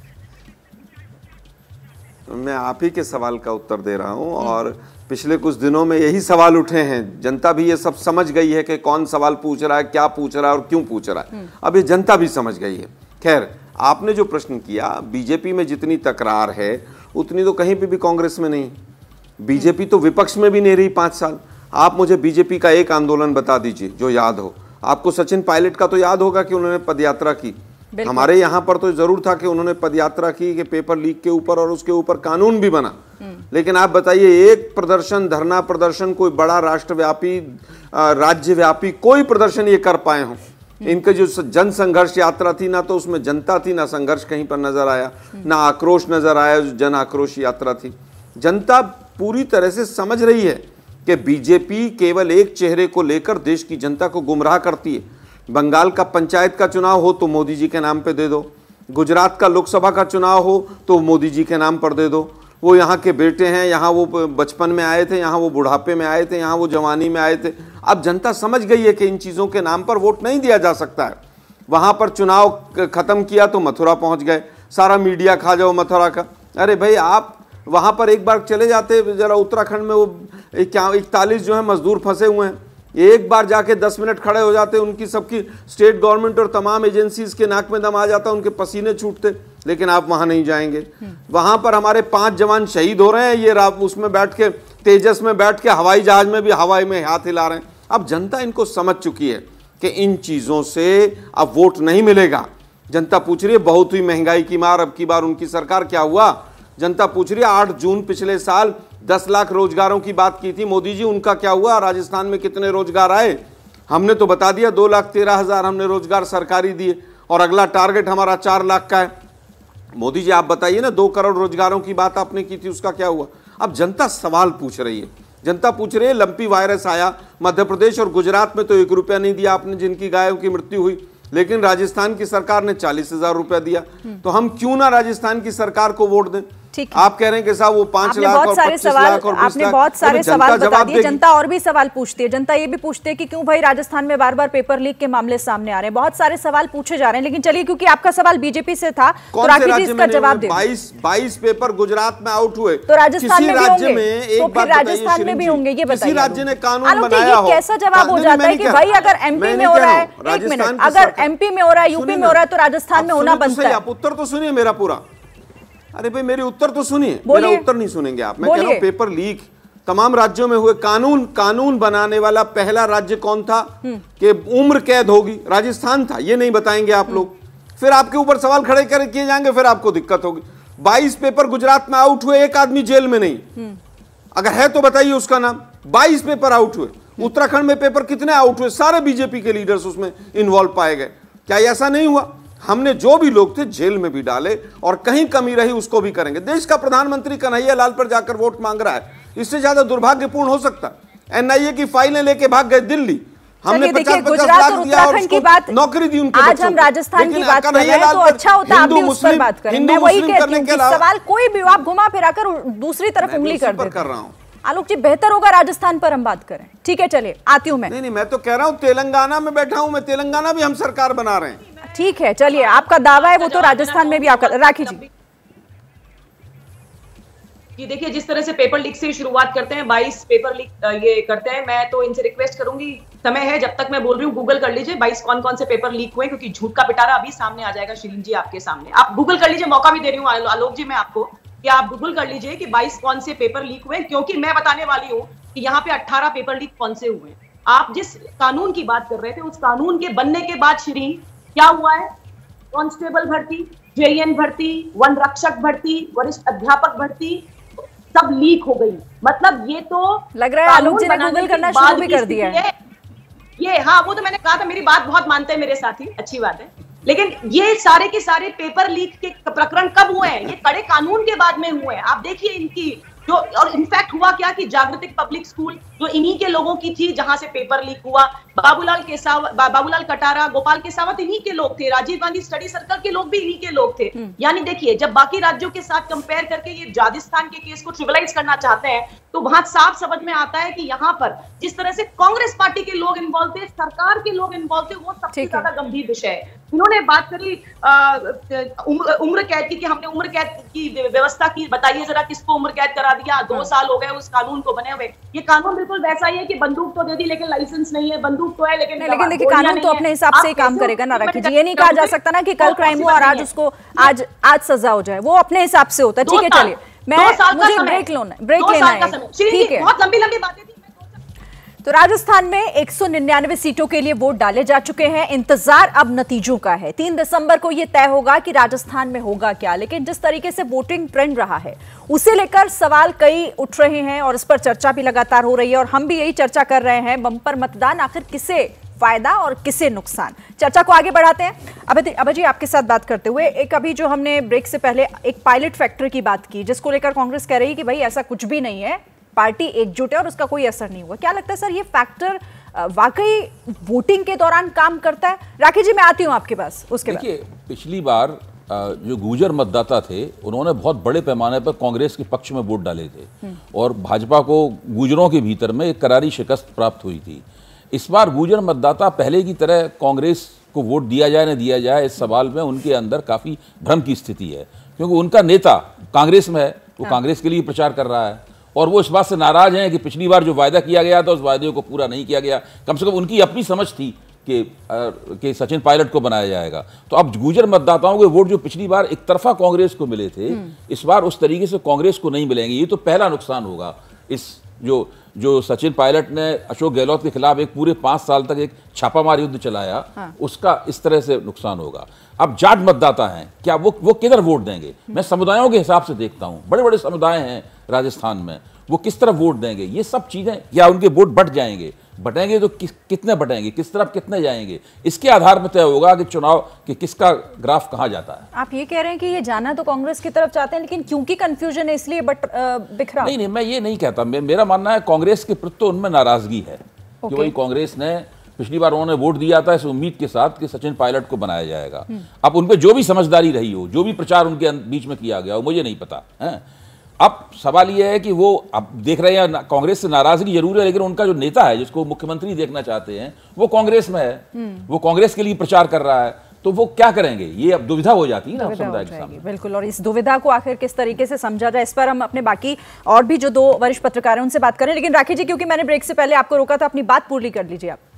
मैं आप ही के सवाल का उत्तर दे रहा हूं और पिछले कुछ दिनों में यही सवाल उठे हैं। जनता भी ये सब समझ गई है कि कौन सवाल पूछ रहा है, क्या पूछ रहा है और क्यों पूछ रहा है। अब ये जनता भी समझ गई है। खैर, आपने जो प्रश्न किया, बीजेपी में जितनी तकरार है उतनी तो कहीं भी कांग्रेस में नहीं। बीजेपी तो विपक्ष में भी नहीं रही 5 साल। आप मुझे बीजेपी का एक आंदोलन बता दीजिए जो याद हो। आपको सचिन पायलट का तो याद होगा कि उन्होंने पदयात्रा की। हमारे यहाँ पर तो जरूर था कि उन्होंने पदयात्रा की कि पेपर लीक के ऊपर, और उसके ऊपर कानून भी बना। लेकिन आप बताइए, एक प्रदर्शन, धरना प्रदर्शन, कोई बड़ा राष्ट्रव्यापी, राज्यव्यापी कोई प्रदर्शन ये कर पाए हों। इनके जो जन संघर्ष यात्रा थी, ना तो उसमें जनता थी, ना संघर्ष कहीं पर नजर आया, ना आक्रोश नजर आया। जो जन आक्रोश यात्रा थी, जनता पूरी तरह से समझ रही है कि बीजेपी केवल एक चेहरे को लेकर देश की जनता को गुमराह करती है। बंगाल का पंचायत का चुनाव हो तो मोदी जी के नाम पे दे दो, गुजरात का लोकसभा का चुनाव हो तो मोदी जी के नाम पर दे दो। वो यहाँ के बेटे हैं, यहाँ वो बचपन में आए थे, यहाँ वो बुढ़ापे में आए थे, यहाँ वो जवानी में आए थे। अब जनता समझ गई है कि इन चीज़ों के नाम पर वोट नहीं दिया जा सकता है। वहाँ पर चुनाव खत्म किया तो मथुरा पहुँच गए, सारा मीडिया खा जाओ मथुरा का। अरे भाई, आप वहाँ पर एक बार चले जाते, जरा उत्तराखंड में वो 41 जो है मजदूर फंसे हुए हैं, एक बार जाके 10 मिनट खड़े हो जाते, उनकी सबकी स्टेट गवर्नमेंट और तमाम एजेंसीज के नाक में दम आ जाता, उनके पसीने छूटते। लेकिन आप वहां नहीं जाएंगे। वहां पर हमारे 5 जवान शहीद हो रहे हैं, ये उसमें बैठ के, तेजस में बैठ के, हवाई जहाज में भी हवाई में हाथ हिला रहे हैं। अब जनता इनको समझ चुकी है कि इन चीजों से अब वोट नहीं मिलेगा। जनता पूछ रही है, बहुत हुई महंगाई की मार, अब की बार उनकी सरकार, क्या हुआ? जनता पूछ रही है, 8 जून पिछले साल 10 लाख रोजगारों की बात की थी मोदी जी, उनका क्या हुआ? राजस्थान में कितने रोजगार आए? हमने तो बता दिया 2,13,000 हमने रोजगार सरकारी दिए और अगला टारगेट हमारा 4 लाख का है। मोदी जी, आप बताइए ना, 2 करोड़ रोजगारों की बात आपने की थी, उसका क्या हुआ? अब जनता सवाल पूछ रही है। जनता पूछ रही है, लंपी वायरस आया मध्य प्रदेश और गुजरात में तो 1 रुपया नहीं दिया आपने, जिनकी गायों की मृत्यु हुई, लेकिन राजस्थान की सरकार ने 40,000 रुपया दिया। तो हम क्यों ना राजस्थान की सरकार को वोट दें? आप कह रहे हैं कि साहब वो 5 लाख और 25 लाख और 20 लाख। आपने बहुत सारे सवाल बता दिए। जनता और भी सवाल पूछती है। जनता ये भी पूछती है कि क्यों भाई राजस्थान में बार बार पेपर लीक के मामले सामने आ रहे हैं। बहुत सारे सवाल पूछे जा रहे हैं, लेकिन चलिए, क्योंकि आपका सवाल बीजेपी से था तो राकेश जी इसका जवाब दे। 22 पेपर गुजरात में आउट हुए, तो राजस्थान में भी होंगे, तो फिर राजस्थान में भी होंगे। ये बताइए, राज्य ने कानून बनाया हो, कैसा जवाब हो जाता है कि भाई अगर एमपी में हो रहा है, 1 मिनट, अगर एमपी में हो रहा है, यूपी में हो रहा है, तो राजस्थान में होना बनता है। आप उत्तर तो सुनिए मेरा पूरा। अरे भाई, मेरे उत्तर तो सुनिए, मेरा उत्तर नहीं सुनेंगे आप। मैं कह रहा हूं, पेपर लीक तमाम राज्यों में हुए। कानून बनाने वाला पहला राज्य कौन था कि उम्र कैद होगी? राजस्थान था। ये नहीं बताएंगे आप लोग, फिर आपके ऊपर सवाल खड़े किए जाएंगे, फिर आपको दिक्कत होगी। 22 पेपर गुजरात में आउट हुए, एक आदमी जेल में नहीं। अगर है तो बताइए उसका नाम। 22 पेपर आउट हुए। उत्तराखंड में पेपर कितने आउट हुए? सारे बीजेपी के लीडर्स उसमें इन्वॉल्व पाए गए। क्या ऐसा नहीं हुआ? हमने जो भी लोग थे जेल में भी डाले और कहीं कमी रही उसको भी करेंगे। देश का प्रधानमंत्री कन्हैया लाल पर जाकर वोट मांग रहा है, इससे ज्यादा दुर्भाग्यपूर्ण हो सकता? एनआईए की फाइलें लेके भाग गए दिल्ली, हमने 50-50 लाख दिया और उसको नौकरी दी उनके आज हम राजस्थान की बात कर रहे हैं, तो अच्छा होता आप भी उस पर बात करें। मैं वही कहती हूं कि सवाल कोई भी आप घुमा फिरा कर दूसरी तरफ उंगली कर रहा हूं। आलोक जी, बेहतर होगा राजस्थान पर हम बात करें। ठीक है, चलिए आती हूं मैं। नहीं, मैं तो कह रहा हूं तेलंगाना में बैठा हूं मैं, तेलंगाना भी हम सरकार बना रहे हैं। ठीक है, चलिए, आपका दावा है वो तो राजस्थान में भी आपका। राखी जी, कि देखिए जिस तरह से पेपर लीक से शुरुआत करते हैं, 22 पेपर लीक ये करते हैं, मैं तो इनसे रिक्वेस्ट करूंगी, समय है जब तक मैं बोल रही हूँ गूगल कर लीजिए 22 कौन कौन से पेपर लीक हुए, क्योंकि झूठ का पिटारा अभी सामने आ जाएगा। शिरीन जी आपके सामने, आप गूगल कर लीजिए, मौका भी दे रही हूँ आलोक जी मैं आपको कि आप गूगल कर लीजिए कि 22 कौन से पेपर लीक हुए, क्योंकि मैं बताने वाली हूँ कि यहाँ पे 18 पेपर लीक कौन से हुए। आप जिस कानून की बात कर रहे थे, उस कानून के बनने के बाद शिरीन क्या हुआ है, कांस्टेबल भर्ती, जेईएन भर्ती, वन रक्षक भर्ती, वरिष्ठ अध्यापक भर्ती सब लीक हो गई। मतलब ये तो लग रहा है आलोक जी ने गूगल करना शुरू भी कर दिया है। ये हाँ, वो तो मैंने कहा था, मेरी बात बहुत मानते हैं मेरे साथी, अच्छी बात है। लेकिन ये सारे के सारे पेपर लीक के प्रकरण कब हुए हैं? ये कड़े कानून के बाद में हुए हैं। आप देखिए इनकी जो, और इनफैक्ट हुआ क्या कि जागृतिक पब्लिक स्कूल जो इन्हीं के लोगों की थी, जहां से पेपर लीक हुआ, बाबूलाल कटारा, गोपाल केसावत इन्हीं के लोग थे, राजीव गांधी स्टडी सर्कल के लोग भी इन्हीं के लोग थे। यानी देखिए, जब बाकी राज्यों के साथ कंपेयर करके ये राजस्थान के केस को ट्रिविलाइज करना चाहते हैं, तो वहां साफ समझ में आता है कि यहाँ पर जिस तरह से कांग्रेस पार्टी के लोग इन्वॉल्व थे, सरकार के लोग इन्वॉल्व थे, वो सबसे ज्यादा गंभीर विषय है। इन्होंने बात करी उम्र कैद की, कि हमने उम्र कैद की व्यवस्था की, बताइए जरा किसको उम्र कैद करा दिया? 2 साल हो गए उस कानून को बने हुए। ये कानून बिल्कुल वैसा ही है कि बंदूक तो दे दी लेकिन लाइसेंस नहीं है, बंदूक तो है लेकिन देखिए कानून तो अपने हिसाब से ही काम करेगा ना राखी जी। ये नहीं कहा जा सकता ना कि कल क्राइम हुआ और आज उसको आज सजा हो जाए, वो अपने हिसाब से होता है। ठीक है, चलिए, मुझे ब्रेक लेना है। ठीक है, बहुत लंबी बातें। तो राजस्थान में 199 सीटों के लिए वोट डाले जा चुके हैं। इंतजार अब नतीजों का है। 3 दिसंबर को यह तय होगा कि राजस्थान में होगा क्या। लेकिन जिस तरीके से वोटिंग ट्रेंड रहा है, उसे लेकर सवाल कई उठ रहे हैं और इस पर चर्चा भी लगातार हो रही है और हम भी यही चर्चा कर रहे हैं। बम्पर मतदान आखिर किसे फायदा और किसे नुकसान? चर्चा को आगे बढ़ाते हैं। अभय जी, आपके साथ बात करते हुए, एक अभी जो हमने ब्रेक से पहले एक पायलट फैक्ट्री की बात की, जिसको लेकर कांग्रेस कह रही है कि भाई ऐसा कुछ भी नहीं है, पार्टी एकजुट है और उसका कोई असर नहीं हुआ। क्या लगता है सर, ये फैक्टर वाकई वोटिंग के दौरान काम करता है? राखी जी, मैं आती हूं आपके पास उसके बाद। देखिए, पिछली बार जो गुर्जर मतदाता थे, उन्होंने बहुत बड़े पैमाने पर कांग्रेस के पक्ष में वोट डाले थे और भाजपा को गुर्जरों के भीतर में एक करारी शिकस्त प्राप्त हुई थी। इस बार गुर्जर मतदाता पहले की तरह कांग्रेस को वोट दिया जाए न दिया जाए, इस सवाल में उनके अंदर काफ़ी भ्रम की स्थिति है, क्योंकि उनका नेता कांग्रेस में है, वो कांग्रेस के लिए प्रचार कर रहा है और वो इस बात से नाराज हैं कि पिछली बार जो वायदा किया गया था उस वायदे को पूरा नहीं किया गया। कम से कम उनकी अपनी समझ थी कि सचिन पायलट को बनाया जाएगा। तो अब गुर्जर मतदाताओं के वोट जो पिछली बार एक तरफा कांग्रेस को मिले थे, इस बार उस तरीके से कांग्रेस को नहीं मिलेंगे। ये तो पहला नुकसान होगा। इस जो सचिन पायलट ने अशोक गहलोत के खिलाफ एक पूरे 5 साल तक एक छापामार युद्ध चलाया, उसका इस तरह से नुकसान होगा। अब जाट मतदाता हैं, क्या वो किधर वोट देंगे? मैं समुदायों के हिसाब से देखता हूं, बड़े बड़े समुदाय हैं राजस्थान में, वो किस तरफ वोट देंगे? ये सब चीजें, क्या उनके वोट बट जाएंगे? बटेंगे तो कितने बटेंगे, किस तरफ कितने जाएंगे, इसके आधार पर तय होगा कि चुनाव कि किसका ग्राफ कहाँ जाता है। आप ये कह रहे हैं कि ये जाना तो कांग्रेस की तरफ चाहते हैं, लेकिन क्योंकि कंफ्यूजन है इसलिए बिखरा? नहीं, मैं ये नहीं कहता। मेरा मानना है कांग्रेस के प्रति तो उनमें नाराजगी है कि वही कांग्रेस ने पिछली बार उन्होंने वोट दिया था इस उम्मीद के साथ कि सचिन पायलट को बनाया जाएगा। अब उनपे जो भी समझदारी रही हो, जो भी प्रचार उनके बीच में किया गया हो, मुझे नहीं पता है। अब सवाल यह है कि वो अब देख रहे हैं कांग्रेस से नाराजगी जरूर है, लेकिन उनका जो नेता है जिसको मुख्यमंत्री देखना चाहते हैं वो कांग्रेस में है, वो कांग्रेस के लिए प्रचार कर रहा है, तो वो क्या करेंगे? ये अब दुविधा हो जाती है ना समुदाय के सामने। बिल्कुल, और इस दुविधा को आखिर किस तरीके से समझा जाए, इस पर हम अपने बाकी और भी जो 2 वरिष्ठ पत्रकार हैं उनसे बात करें। लेकिन राखी जी, क्योंकि मैंने ब्रेक से पहले आपको रोका था, अपनी बात पूरी कर लीजिए आप।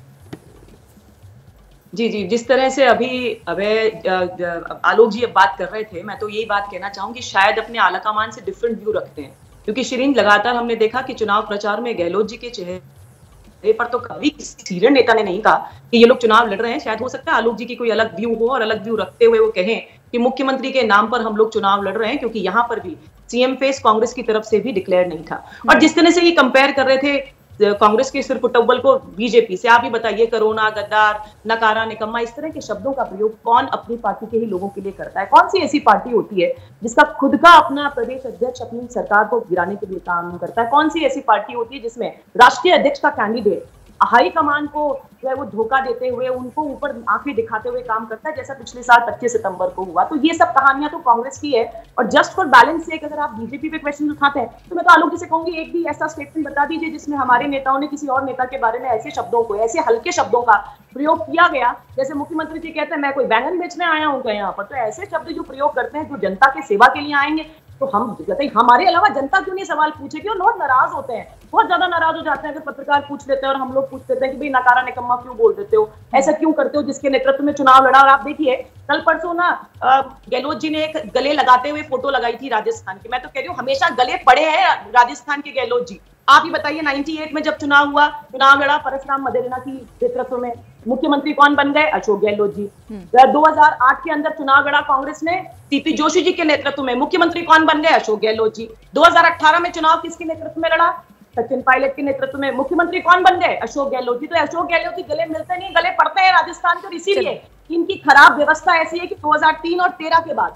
जी, जिस तरह से अभी आलोक जी अब बात कर रहे थे, मैं तो यही बात कहना चाहूंगी, शायद अपने आलाकमान से डिफरेंट व्यू रखते हैं, क्योंकि शिरीन लगातार हमने देखा कि चुनाव प्रचार में गहलोत जी के चेहरे पर तो कभी किसी सीनियर नेता ने नहीं कहा कि ये लोग चुनाव लड़ रहे हैं। शायद हो सकता है आलोक जी की कोई अलग व्यू हो और अलग व्यू रखते हुए वो कहें कि मुख्यमंत्री के नाम पर हम लोग चुनाव लड़ रहे हैं, क्योंकि यहाँ पर भी सीएम फेस कांग्रेस की तरफ से भी डिक्लेयर नहीं था। और जिस तरह से ये कंपेयर कर रहे थे कांग्रेस के सिर फुटबॉल को बीजेपी से। आप ही बताइए, कोरोना, गद्दार, नकारा, निकम्मा, इस तरह के शब्दों का प्रयोग कौन अपनी पार्टी के ही लोगों के लिए करता है? कौन सी ऐसी पार्टी होती है जिसका खुद का अपना प्रदेश अध्यक्ष अपनी सरकार को गिराने के लिए काम करता है? कौन सी ऐसी पार्टी होती है जिसमें राष्ट्रीय अध्यक्ष का कैंडिडेट हाई कमान को जो है वो धोखा देते हुए, उनको ऊपर आंखें दिखाते हुए काम करता है, जैसा पिछले साल 25 सितंबर को हुआ? तो ये सब कहानियां तो कांग्रेस की है। और जस्ट फॉर बैलेंस से अगर आप बीजेपी पे क्वेश्चन उठाते हैं तो मैं तो आलोक जी से कहूंगी, एक भी ऐसा स्टेटमेंट बता दीजिए जिसमें हमारे नेताओं ने किसी और नेता के बारे में ऐसे शब्दों को, ऐसे हल्के शब्दों का प्रयोग किया गया। जैसे मुख्यमंत्री जी कहते हैं मैं कोई बैंगन बेचने आया हूँ क्या यहाँ पर? तो ऐसे शब्द जो प्रयोग करते हैं जो जनता की सेवा के लिए आएंगे, तो हम कहते हैं हमारे अलावा जनता क्यों नहीं सवाल पूछेगी? और लोग नाराज होते हैं, बहुत ज्यादा नाराज हो जाते हैं अगर पत्रकार पूछ लेते हैं और हम लोग पूछ लेते हैं कि भाई नकारा निकम्मा क्यों बोल देते हो, ऐसा क्यों करते हो जिसके नेतृत्व में चुनाव लड़ा? और आप देखिए कल परसों ना गहलोत जी ने एक गले लगाते हुए फोटो लगाई थी राजस्थान की। मैं तो कह रही हूँ हमेशा गले पड़े हैं राजस्थान के गहलोत जी। आप ही बताइए 98 में जब चुनाव हुआ, चुनाव लड़ा परसराम मदेरणा की नेतृत्व में, मुख्यमंत्री कौन बन गए? अशोक गहलोत जी। 2008 के अंदर चुनाव लड़ा कांग्रेस ने सीपी जोशी जी के नेतृत्व में, मुख्यमंत्री कौन बन गए? अशोक गहलोत जी। 2018 में चुनाव किसके नेतृत्व में लड़ा? सचिन पायलट के नेतृत्व में, मुख्यमंत्री कौन बन गए? अशोक गहलोत जी। तो अशोक गहलोत जी गले मिलते नहीं, गले पड़ते हैं राजस्थान के। इसीलिए इनकी खराब व्यवस्था ऐसी है कि 2003 और 13 के बाद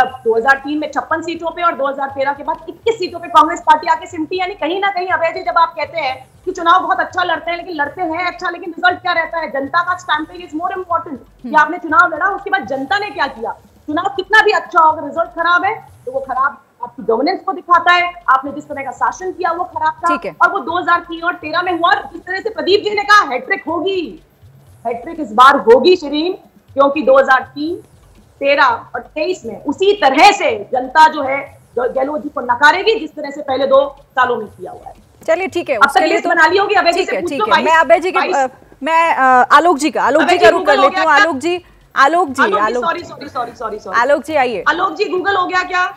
2003 में 56 सीटों पे और 2013 के बाद 21 सीटों पे कांग्रेस पार्टी आके सिमटी। यानी कहीं ना कहीं अभय जी, जब आप कहते हैं कि चुनाव बहुत अच्छा लड़ते हैं, लेकिन लड़ते हैं अच्छा, लेकिन रिजल्ट क्या रहता है? जनता का स्टैंपिंग इज मोर इम्पोर्टेंट। कि आपने चुनाव लड़ा, उसके बाद जनता ने क्या किया? चुनाव कितना भी अच्छा होगा, रिजल्ट खराब है तो वो खराब आपकी गवर्नेंस को दिखाता है। आपने जिस तरह का शासन किया वो खराब था। और वो 2003 और 13 में हुआ। जिस तरह से प्रदीप जी ने कहा हैट्रिक होगी, हैट्रिक इस बार होगी शिरीन, क्योंकि 2003, 13 और 23 में उसी तरह से जनता जो है गहलोत जी को नकारेगी जिस तरह से पहले 2 सालों में किया हुआ है। चलिए ठीक है, उसके लिए तो बना ली होगी अभय जी से पूछ लो। मैं अभय जी के मैं आलोक जी का रुख कर लेती हूँ। आलोक जी आइए। आलोक जी गूगल हो गया क्या?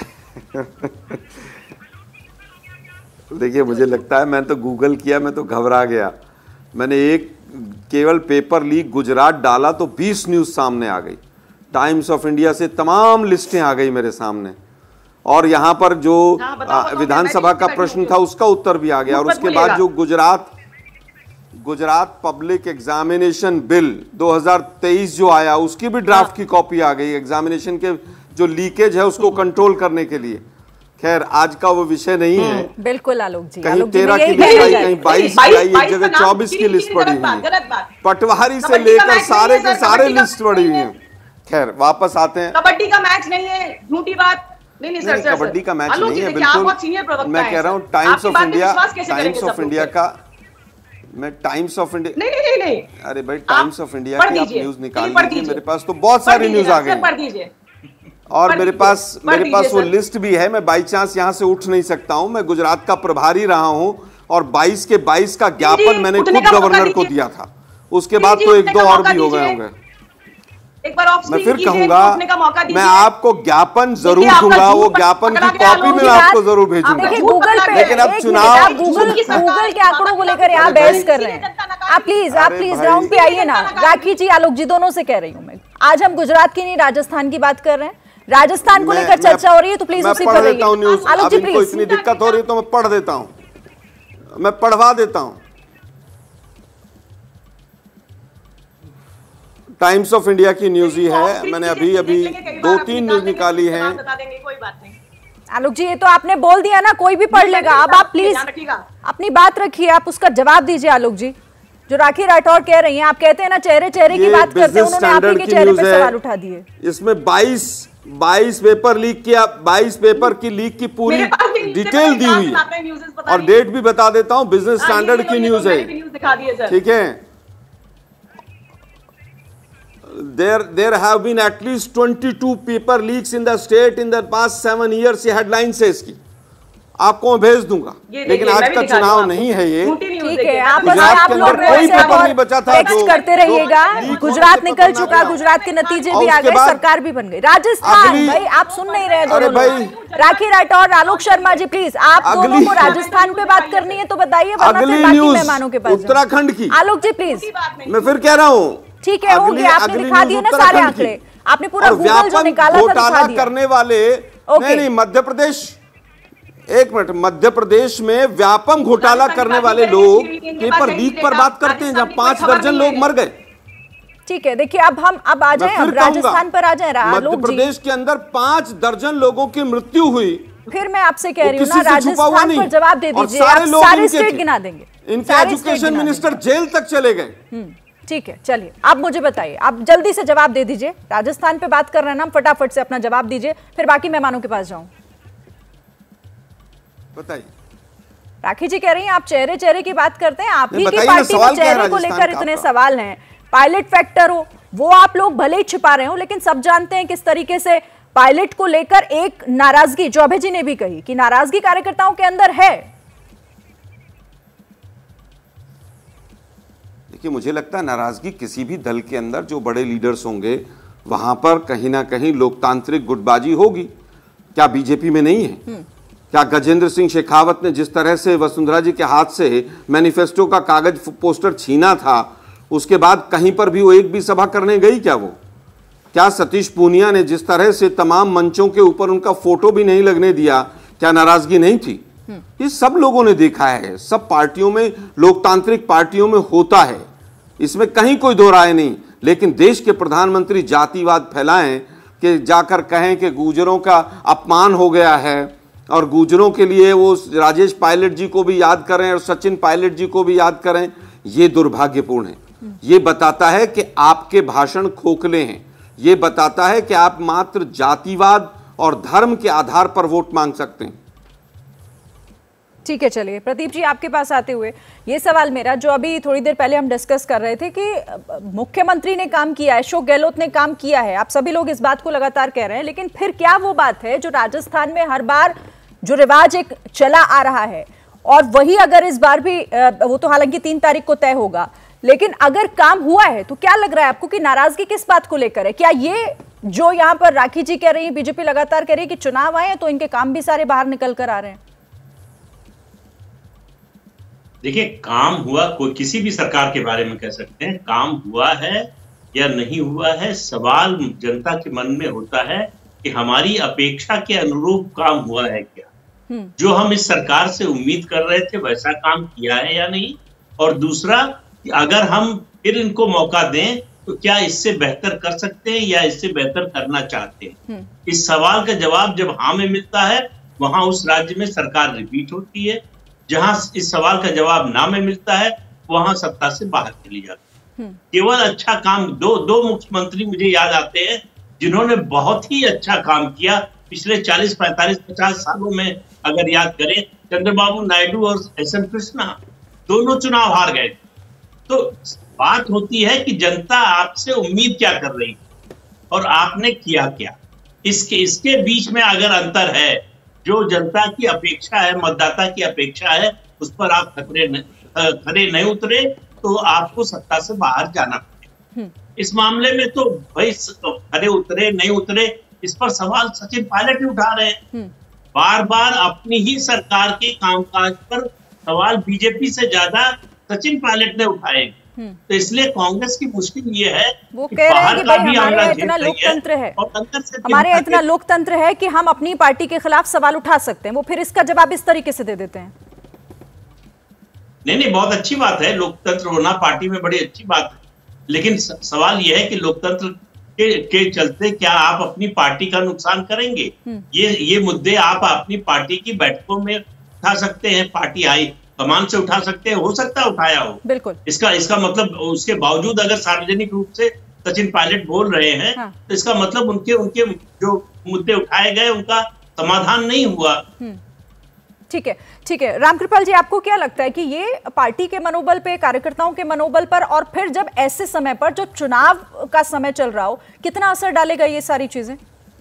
देखिए मुझे लगता है मैं तो गूगल किया, मैं तो घबरा गया। मैंने एक केवल पेपर लीक गुजरात डाला तो 20 न्यूज़ सामने आ गई। टाइम्स ऑफ इंडिया से तमाम लिस्टें आ गई मेरे सामने, और यहाँ पर जो विधानसभा का प्रश्न था उसका उत्तर भी आ गया। और उसके बाद जो गुजरात पब्लिक एग्जामिनेशन बिल 2023 जो आया, उसकी भी ड्राफ्ट की कॉपी आ गई। एग्जामिनेशन के जो लीकेज है उसको कंट्रोल करने के लिए। खैर आज का वो विषय नहीं है। बिल्कुल आलोक जी, कहीं 13 की लिस्ट आई, कहीं 22 की आई, एक जगह 24 की लिस्ट पड़ी हुई है। पटवारी से लेकर सारे के सारे लिस्ट पड़ी हुई है। खैर वापस आते हैं। कबड्डी का मैच नहीं है, झूठी बात नहीं सर, कबड्डी का मैच नहीं है बिल्कुल। मैं कह रहा हूँ टाइम्स ऑफ इंडिया का, मैं टाइम्स ऑफ इंडिया नहीं, अरे भाई टाइम्स ऑफ इंडिया की आप न्यूज निकाल लीजिए। मेरे पास तो बहुत सारी न्यूज आ गई और मेरे पास वो लिस्ट भी है। मैं बाई चांस यहाँ से उठ नहीं सकता हूँ। मैं गुजरात का प्रभारी रहा हूँ और 22 के 22 का ज्ञापन मैंने खुद गवर्नर को दिया था। उसके बाद तो 1-2 और भी हो गए होंगे। मैं फिर कहूंगा, मैं आपको ज्ञापन जरूर दूंगा, वो ज्ञापन की कॉपी में आपको जरूर भेजूंगा। लेकिन अब चुनाव गूगल के आंकड़ों को लेकर यहाँ बहस कर रहे हैं। आप प्लीज ग्राउंड पे आइए ना। राखी जी, आलोक जी, दोनों से कह रही हूँ मैं। आज हम गुजरात की नहीं राजस्थान की बात कर रहे हैं। राजस्थान को लेकर चर्चा हो रही है तो प्लीज उसी पर रहिए। आलोक जी प्लीज। इतनी दिक्कत हो रही है तो मैं पढ़ देता हूँ, मैं पढ़वा देता हूँ। टाइम्स ऑफ इंडिया की न्यूज ही है। मैंने अभी 2-3 न्यूज निकाली हैं। आलोक जी ये तो आपने बोल दिया ना, कोई भी पढ़ लेगा। अब आप प्लीज अपनी बात रखिए, आप उसका जवाब दीजिए। आलोक जी, जो राखी राठौर कह रही हैं, आप कहते हैं ना चेहरे की बात करते हैं, उन्होंने आप ही के चेहरे पे सवाल उठा दिए। इसमें 22 पेपर लीक किया, 22 पेपर की लीक की पूरी डिटेल दी हुई है और डेट भी बता देता हूं। बिजनेस स्टैंडर्ड की न्यूज है, ठीक है। There have been at least 22 paper leaks in the state in the past 7 years। ये हेडलाइन से इसकी आपको मैं भेज दूंगा। लेकिन आज का चुनाव नहीं है ये, ठीक है। आप लोग कोई पेपर नहीं बचा था। टेक्स्ट करते रहिएगा। गुजरात निकल चुका, गुजरात के नतीजे भी आ गए, सरकार भी बन गई। राजस्थान भाई आप सुन नहीं रहे दोनों लोग। राखी राठौर, आलोक शर्मा जी प्लीज, आप दोनों को राजस्थान पे बात करनी है तो बताइए, अगली न्यूज उत्तराखंड की। आलोक जी प्लीज। मैं फिर कह रहा हूँ, ठीक है, हो गया, आपने दिखा दिए ना सारे आंकड़े। आपने पूरा गूगल जो निकाला था दिखा दिया। करने वाले नहीं, मध्य प्रदेश एक मिनट, मध्य प्रदेश में व्यापम घोटाला करने वाले लोग पेपर लीक पर बात करते हैं, जब 5 दर्जन लोग मर गए। ठीक है, देखिए अब आ जाएं, अब राजस्थान पर आ जाएं। मध्य प्रदेश के अंदर 5 दर्जन लोगों की मृत्यु हुई। फिर मैं आपसे कह रही हूँ ना, राजस्थान पर जवाब दे दीजिए, आप सारे स्टेट गिना देंगे। इनके एजुकेशन मिनिस्टर जेल तक चले गए। ठीक है, चलिए आप मुझे बताइए, आप जल्दी से जवाब दे दीजिए। राजस्थान पे बात कर रहे हैं ना, फटाफट से अपना जवाब दीजिए, फिर बाकी मेहमानों के पास जाऊं। बताइए। राखी जी कह रही हैं आप चेहरे चेहरे की बात करते हैं, आप ही की पार्टी में चेहरे को लेकर इतने सवाल हैं। पायलट फैक्टर हो, वो आप लोग भले ही छिपा रहे हो, लेकिन सब जानते हैं किस तरीके से पायलट को लेकर एक नाराजगी, जो अभय जी ने भी कही कि नाराजगी कार्यकर्ताओं के अंदर है। देखिए, मुझे लगता है नाराजगी किसी भी दल के अंदर जो बड़े लीडर्स होंगे वहां पर कहीं ना कहीं लोकतांत्रिक गुटबाजी होगी। क्या बीजेपी में नहीं है? क्या गजेंद्र सिंह शेखावत ने जिस तरह से वसुंधरा जी के हाथ से मैनिफेस्टो का कागज पोस्टर छीना था, उसके बाद कहीं पर भी वो एक भी सभा करने गई क्या? वो क्या सतीश पूनिया ने जिस तरह से तमाम मंचों के ऊपर उनका फोटो भी नहीं लगने दिया, क्या नाराजगी नहीं थी? ये सब लोगों ने देखा है, सब पार्टियों में, लोकतांत्रिक पार्टियों में होता है, इसमें कहीं कोई दो राय नहीं। लेकिन देश के प्रधानमंत्री जातिवाद फैलाएं कि जाकर कहें कि गुर्जरों का अपमान हो गया है और गुर्जरों के लिए वो राजेश पायलट जी को भी याद करें और सचिन पायलट जी को भी याद करें, ये दुर्भाग्यपूर्ण है। ये बताता है कि आपके भाषण खोखले हैं, ये बताता है कि आप मात्र जातिवाद और धर्म के आधार पर वोट मांग सकते हैं। ठीक है, चलिए प्रदीप जी आपके पास आते हुए ये सवाल मेरा, जो अभी थोड़ी देर पहले हम डिस्कस कर रहे थे कि मुख्यमंत्री ने काम किया है, अशोक गहलोत ने काम किया है, आप सभी लोग इस बात को लगातार कह रहे हैं, लेकिन फिर क्या वो बात है जो राजस्थान में हर बार जो रिवाज एक चला आ रहा है, और वही अगर इस बार भी, वो तो हालांकि 3 तारीख को तय होगा, लेकिन अगर काम हुआ है तो क्या लग रहा है आपको कि नाराजगी किस बात को लेकर है? क्या ये जो यहाँ पर राखी जी कह रही है, बीजेपी लगातार कह रही है कि चुनाव आए तो इनके काम भी सारे बाहर निकल कर आ रहे हैं? देखिए, काम हुआ, कोई किसी भी सरकार के बारे में कह सकते हैं, काम हुआ है या नहीं हुआ है, सवाल जनता के मन में होता है कि हमारी अपेक्षा के अनुरूप काम हुआ है क्या, जो हम इस सरकार से उम्मीद कर रहे थे वैसा काम किया है या नहीं। और दूसरा, अगर हम फिर इनको मौका दें तो क्या इससे बेहतर कर सकते हैं या इससे बेहतर करना चाहते हैं। इस सवाल का जवाब जब हाँ में मिलता है, वहां उस राज्य में सरकार रिपीट होती है। जहां इस सवाल का जवाब ना में मिलता है, वहां सत्ता से बाहर चली जाती है। केवल अच्छा काम, दो मुख्यमंत्री मुझे याद आते हैं जिन्होंने बहुत ही अच्छा काम किया पिछले 40, 45, 50 सालों में। अगर याद करें, चंद्रबाबू नायडू और एस एन कृष्णा दोनों चुनाव हार गए। तो बात होती है कि जनता आपसे उम्मीद क्या कर रही है और आपने किया क्या। इसके बीच में अगर अंतर है, जो जनता की अपेक्षा है, मतदाता की अपेक्षा है, उस पर आप खरे नहीं उतरे तो आपको सत्ता से बाहर जाना पड़ेगा। इस मामले में तो भाई खरे उतरे नहीं उतरे, इस पर सवाल सचिन पायलट ही उठा रहे हैं। बार बार अपनी ही सरकार के कामकाज पर सवाल बीजेपी से ज्यादा सचिन पायलट ने उठाए। तो इसलिए कांग्रेस की मुश्किल ये है, वो कह रहे हैं कि भाई हमारे यहाँ इतना लोकतंत्र है, हमारे यहाँ इतना लोकतंत्र है कि हम अपनी पार्टी के खिलाफ सवाल उठा सकते हैं। वो फिर इसका जवाब इस तरीके से दे देते हैं। नहीं, बहुत अच्छी बात है, लोकतंत्र होना पार्टी में बड़ी अच्छी बात है, लेकिन सवाल यह है कि लोकतंत्र के चलते क्या आप अपनी पार्टी का नुकसान करेंगे? ये मुद्दे आप अपनी पार्टी की बैठकों में उठा सकते हैं, पार्टी हाई कमान से उठा सकते हैं, हो सकता है उठाया हो। बिल्कुल। इसका मतलब उसके बावजूद अगर सार्वजनिक रूप से सचिन पायलट बोल रहे हैं, तो इसका मतलब उनके जो मुद्दे उठाए गए उनका समाधान नहीं हुआ। ठीक है। रामकृपाल जी, आपको क्या लगता है कि ये पार्टी के मनोबल पे, कार्यकर्ताओं के मनोबल पर, और फिर जब ऐसे समय पर जब चुनाव का समय चल रहा हो, कितना असर डालेगा ये सारी चीजें?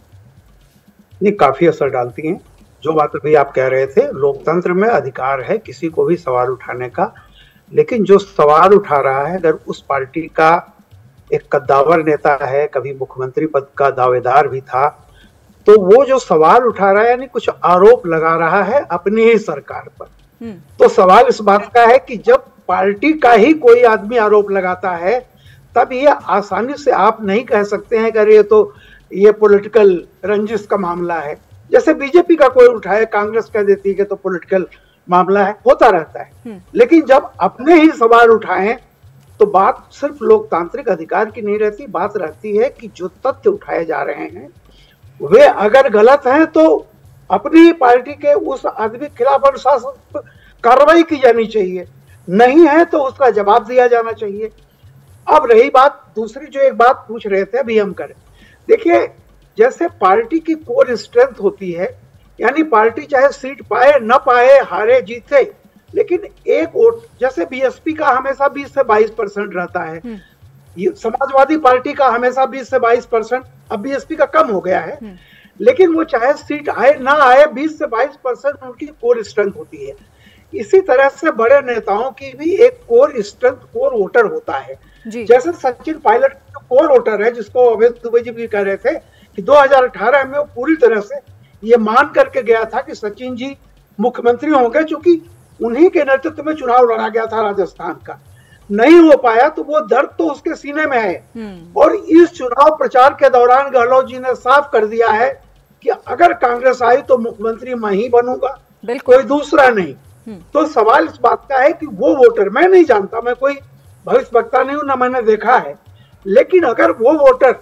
नहीं, काफी असर डालती हैं। जो बात अभी आप कह रहे थे, लोकतंत्र में अधिकार है किसी को भी सवाल उठाने का, लेकिन जो सवाल उठा रहा है, अगर उस पार्टी का एक कद्दावर नेता है, कभी मुख्यमंत्री पद का दावेदार भी था, तो वो जो सवाल उठा रहा है, यानी कुछ आरोप लगा रहा है अपनी ही सरकार पर। तो सवाल इस बात का है कि जब पार्टी का ही कोई आदमी आरोप लगाता है, तब ये आसानी से आप नहीं कह सकते हैं कि ये तो ये पॉलिटिकल रंजिश का मामला है। जैसे बीजेपी का कोई उठाए, कांग्रेस कह देती है कि तो पॉलिटिकल मामला है, होता रहता है। लेकिन जब अपने ही सवाल उठाएं तो बात सिर्फ लोकतांत्रिक अधिकार की नहीं रहती, बात रहती है कि जो तथ्य उठाए जा रहे हैं वे अगर गलत हैं तो अपनी पार्टी के उस आदमी के खिलाफ अनुशासन कार्रवाई की जानी चाहिए, नहीं है तो उसका जवाब दिया जाना चाहिए। अब रही बात दूसरी, जो एक बात पूछ रहे थे अभी हम करें, देखिए जैसे पार्टी की कोर स्ट्रेंथ होती है, यानी पार्टी चाहे सीट पाए न पाए, हारे जीते, लेकिन एक वोट, जैसे बीएसपी का हमेशा 20 से 22% रहता है, ये समाजवादी पार्टी का हमेशा 20 से 22%, अब बीएसपी का कम हो गया है, लेकिन वो चाहे सीट आए ना आए 20 से 22% उनकी कोर स्ट्रेंथ होती है। इसी तरह से बड़े नेताओं की भी एक कोर स्ट्रेंथ, कोर वोटर होता है। जैसे सचिन पायलट कोर वोटर है, जिसको अवैध दुबे जी भी कह रहे थे कि 2018 में वो पूरी तरह से ये मान करके गया था कि सचिन जी मुख्यमंत्री होंगे, क्योंकि उन्हीं के नेतृत्व में चुनाव लड़ा गया था राजस्थान का। नहीं हो पाया तो वो दर्द तो उसके सीने में है। और इस चुनाव प्रचार के दौरान गहलोत जी ने साफ कर दिया है कि अगर कांग्रेस आई तो मुख्यमंत्री मैं ही बनूंगा, कोई दूसरा नहीं। तो सवाल इस बात का है कि वो वोटर, मैं नहीं जानता, मैं कोई भविष्यवक्ता नहीं हूं, ना मैंने देखा है, लेकिन अगर वो वोटर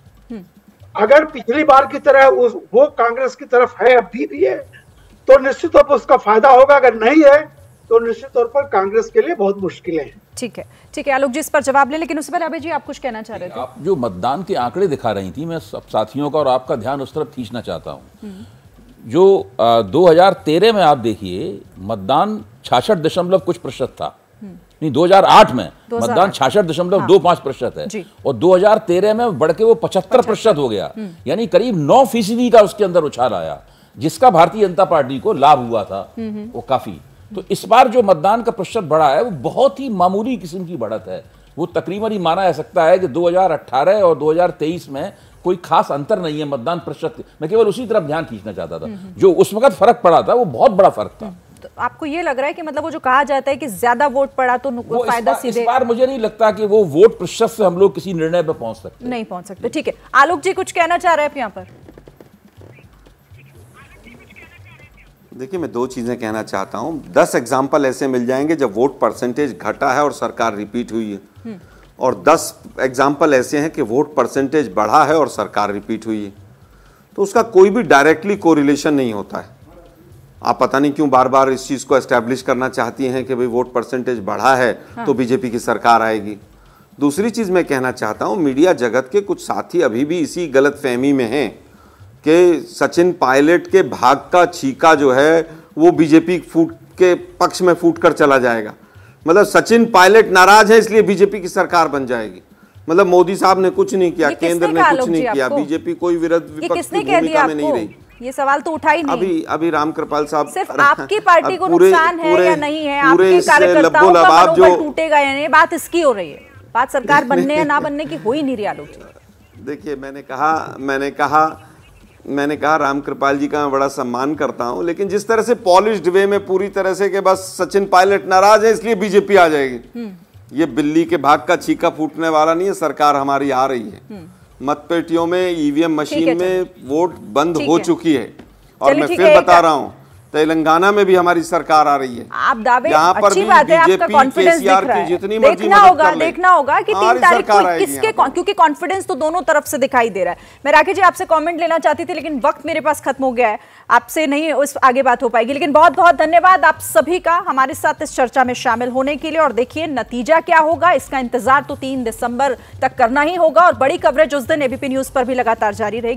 अगर पिछली बार की तरह वो कांग्रेस की तरफ है, अभी भी है, तो निश्चित तौर पर उसका फायदा होगा। अगर नहीं है तो निश्चित तौर पर कांग्रेस के लिए बहुत मुश्किलें हैं। ठीक है आलोक जी इस पर जवाब ले, लेकिन उससे पहले अभय जी आप कुछ कहना चाह रहे थे। आप जो मतदान के आंकड़े दिखा रही थी, मैं सब साथियों का और आपका ध्यान उस तरफ खींचना चाहता हूँ। जो 2013 में आप देखिए मतदान 66% था, नहीं 2008 में मतदान 66.25% है, और 2013 में बढ़ के वो 75% हो गया, यानी करीब 9% का उसके अंदर उछाल आया, जिसका भारतीय जनता पार्टी को लाभ हुआ था वो काफी। तो इस बार जो मतदान का प्रतिशत बढ़ा है वो बहुत ही मामूली किस्म की बढ़त है, वो तकरीबन ही माना जा सकता है कि 2018 और 2023 में कोई खास अंतर नहीं है मतदान प्रतिशत। मैं केवल उसी तरफ ध्यान खींचना चाहता था, जो उस वक्त फर्क पड़ा था वो बहुत बड़ा फर्क था। तो आपको ये लग रहा है कि मतलब वो जो कहा जाता है कि ज्यादा वोट पड़ा तो फायदा सीधे, इस बार मुझे नहीं लगता कि वो वोट प्रतिशत से हम लोग किसी निर्णय पर पहुंच सकते, नहीं पहुंच सकते। ठीक है आलोक जी कुछ कहना चाह रहे हैं आप यहाँ पर? देखिए मैं 2 चीज़ें कहना चाहता हूँ। 10 एग्जाम्पल ऐसे मिल जाएंगे जब वोट परसेंटेज घटा है और सरकार रिपीट हुई है, और 10 एग्जाम्पल ऐसे हैं कि वोट परसेंटेज बढ़ा है और सरकार रिपीट हुई है। तो उसका कोई भी डायरेक्टली कोरिलेशन नहीं होता है। आप पता नहीं क्यों बार बार इस चीज़ को एस्टैब्लिश करना चाहती हैं कि भाई वोट परसेंटेज बढ़ा है तो बीजेपी की सरकार आएगी। दूसरी चीज़ मैं कहना चाहता हूँ, मीडिया जगत के कुछ साथी अभी भी इसी गलतफहमी में हैं कि सचिन पायलट के भाग का छीका जो है वो बीजेपी फूट के पक्ष में फूट कर चला जाएगा। मतलब सचिन पायलट नाराज है इसलिए बीजेपी की सरकार बन जाएगी। मतलब मोदी साहब ने कुछ नहीं किया, केंद्र ने कुछ नहीं किया, बीजेपी कोई विपक्ष की भूमिका में नहीं रही। ये सवाल तो उठा ही नहीं। अभी रामकृपाल साहब, सिर्फ आपकी पार्टी को नुकसान है या नहीं है, आपके कार्यकर्ताओं का मनोबल टूटेगा या नहीं, बात इसकी हो रही है। बात सरकार बनने या ना बनने की हो ही नहीं रही आलोक जी। देखिए मैंने कहा रामकृपाल जी का मैं बड़ा सम्मान करता हूं, लेकिन जिस तरह से पॉलिश्ड वे में पूरी तरह से कि बस सचिन पायलट नाराज है इसलिए बीजेपी आ जाएगी, ये बिल्ली के भाग का छीका फूटने वाला नहीं है। सरकार हमारी आ रही है, मतपेटियों में ईवीएम मशीन में वोट बंद हो चुकी है, और मैं फिर बता रहा हूं तेलंगाना में भी हमारी सरकार आ रही है। आप दावे अच्छी बात है, आपका कॉन्फिडेंस दिख रहा है। देखना होगा कि 3 तारीख को किसके, क्योंकि कॉन्फिडेंस तो दोनों तरफ से दिखाई दे रहा है। मैं राकेश जी आपसे कमेंट लेना चाहती थी, लेकिन वक्त मेरे पास खत्म हो गया है, आपसे नहीं उस आगे बात हो पाएगी। लेकिन बहुत बहुत धन्यवाद आप सभी का हमारे साथ इस चर्चा में शामिल होने के लिए। और देखिए नतीजा क्या होगा, इसका इंतजार तो 3 दिसंबर तक करना ही होगा, और बड़ी कवरेज उस दिन एबीपी न्यूज पर भी लगातार जारी रहेगी।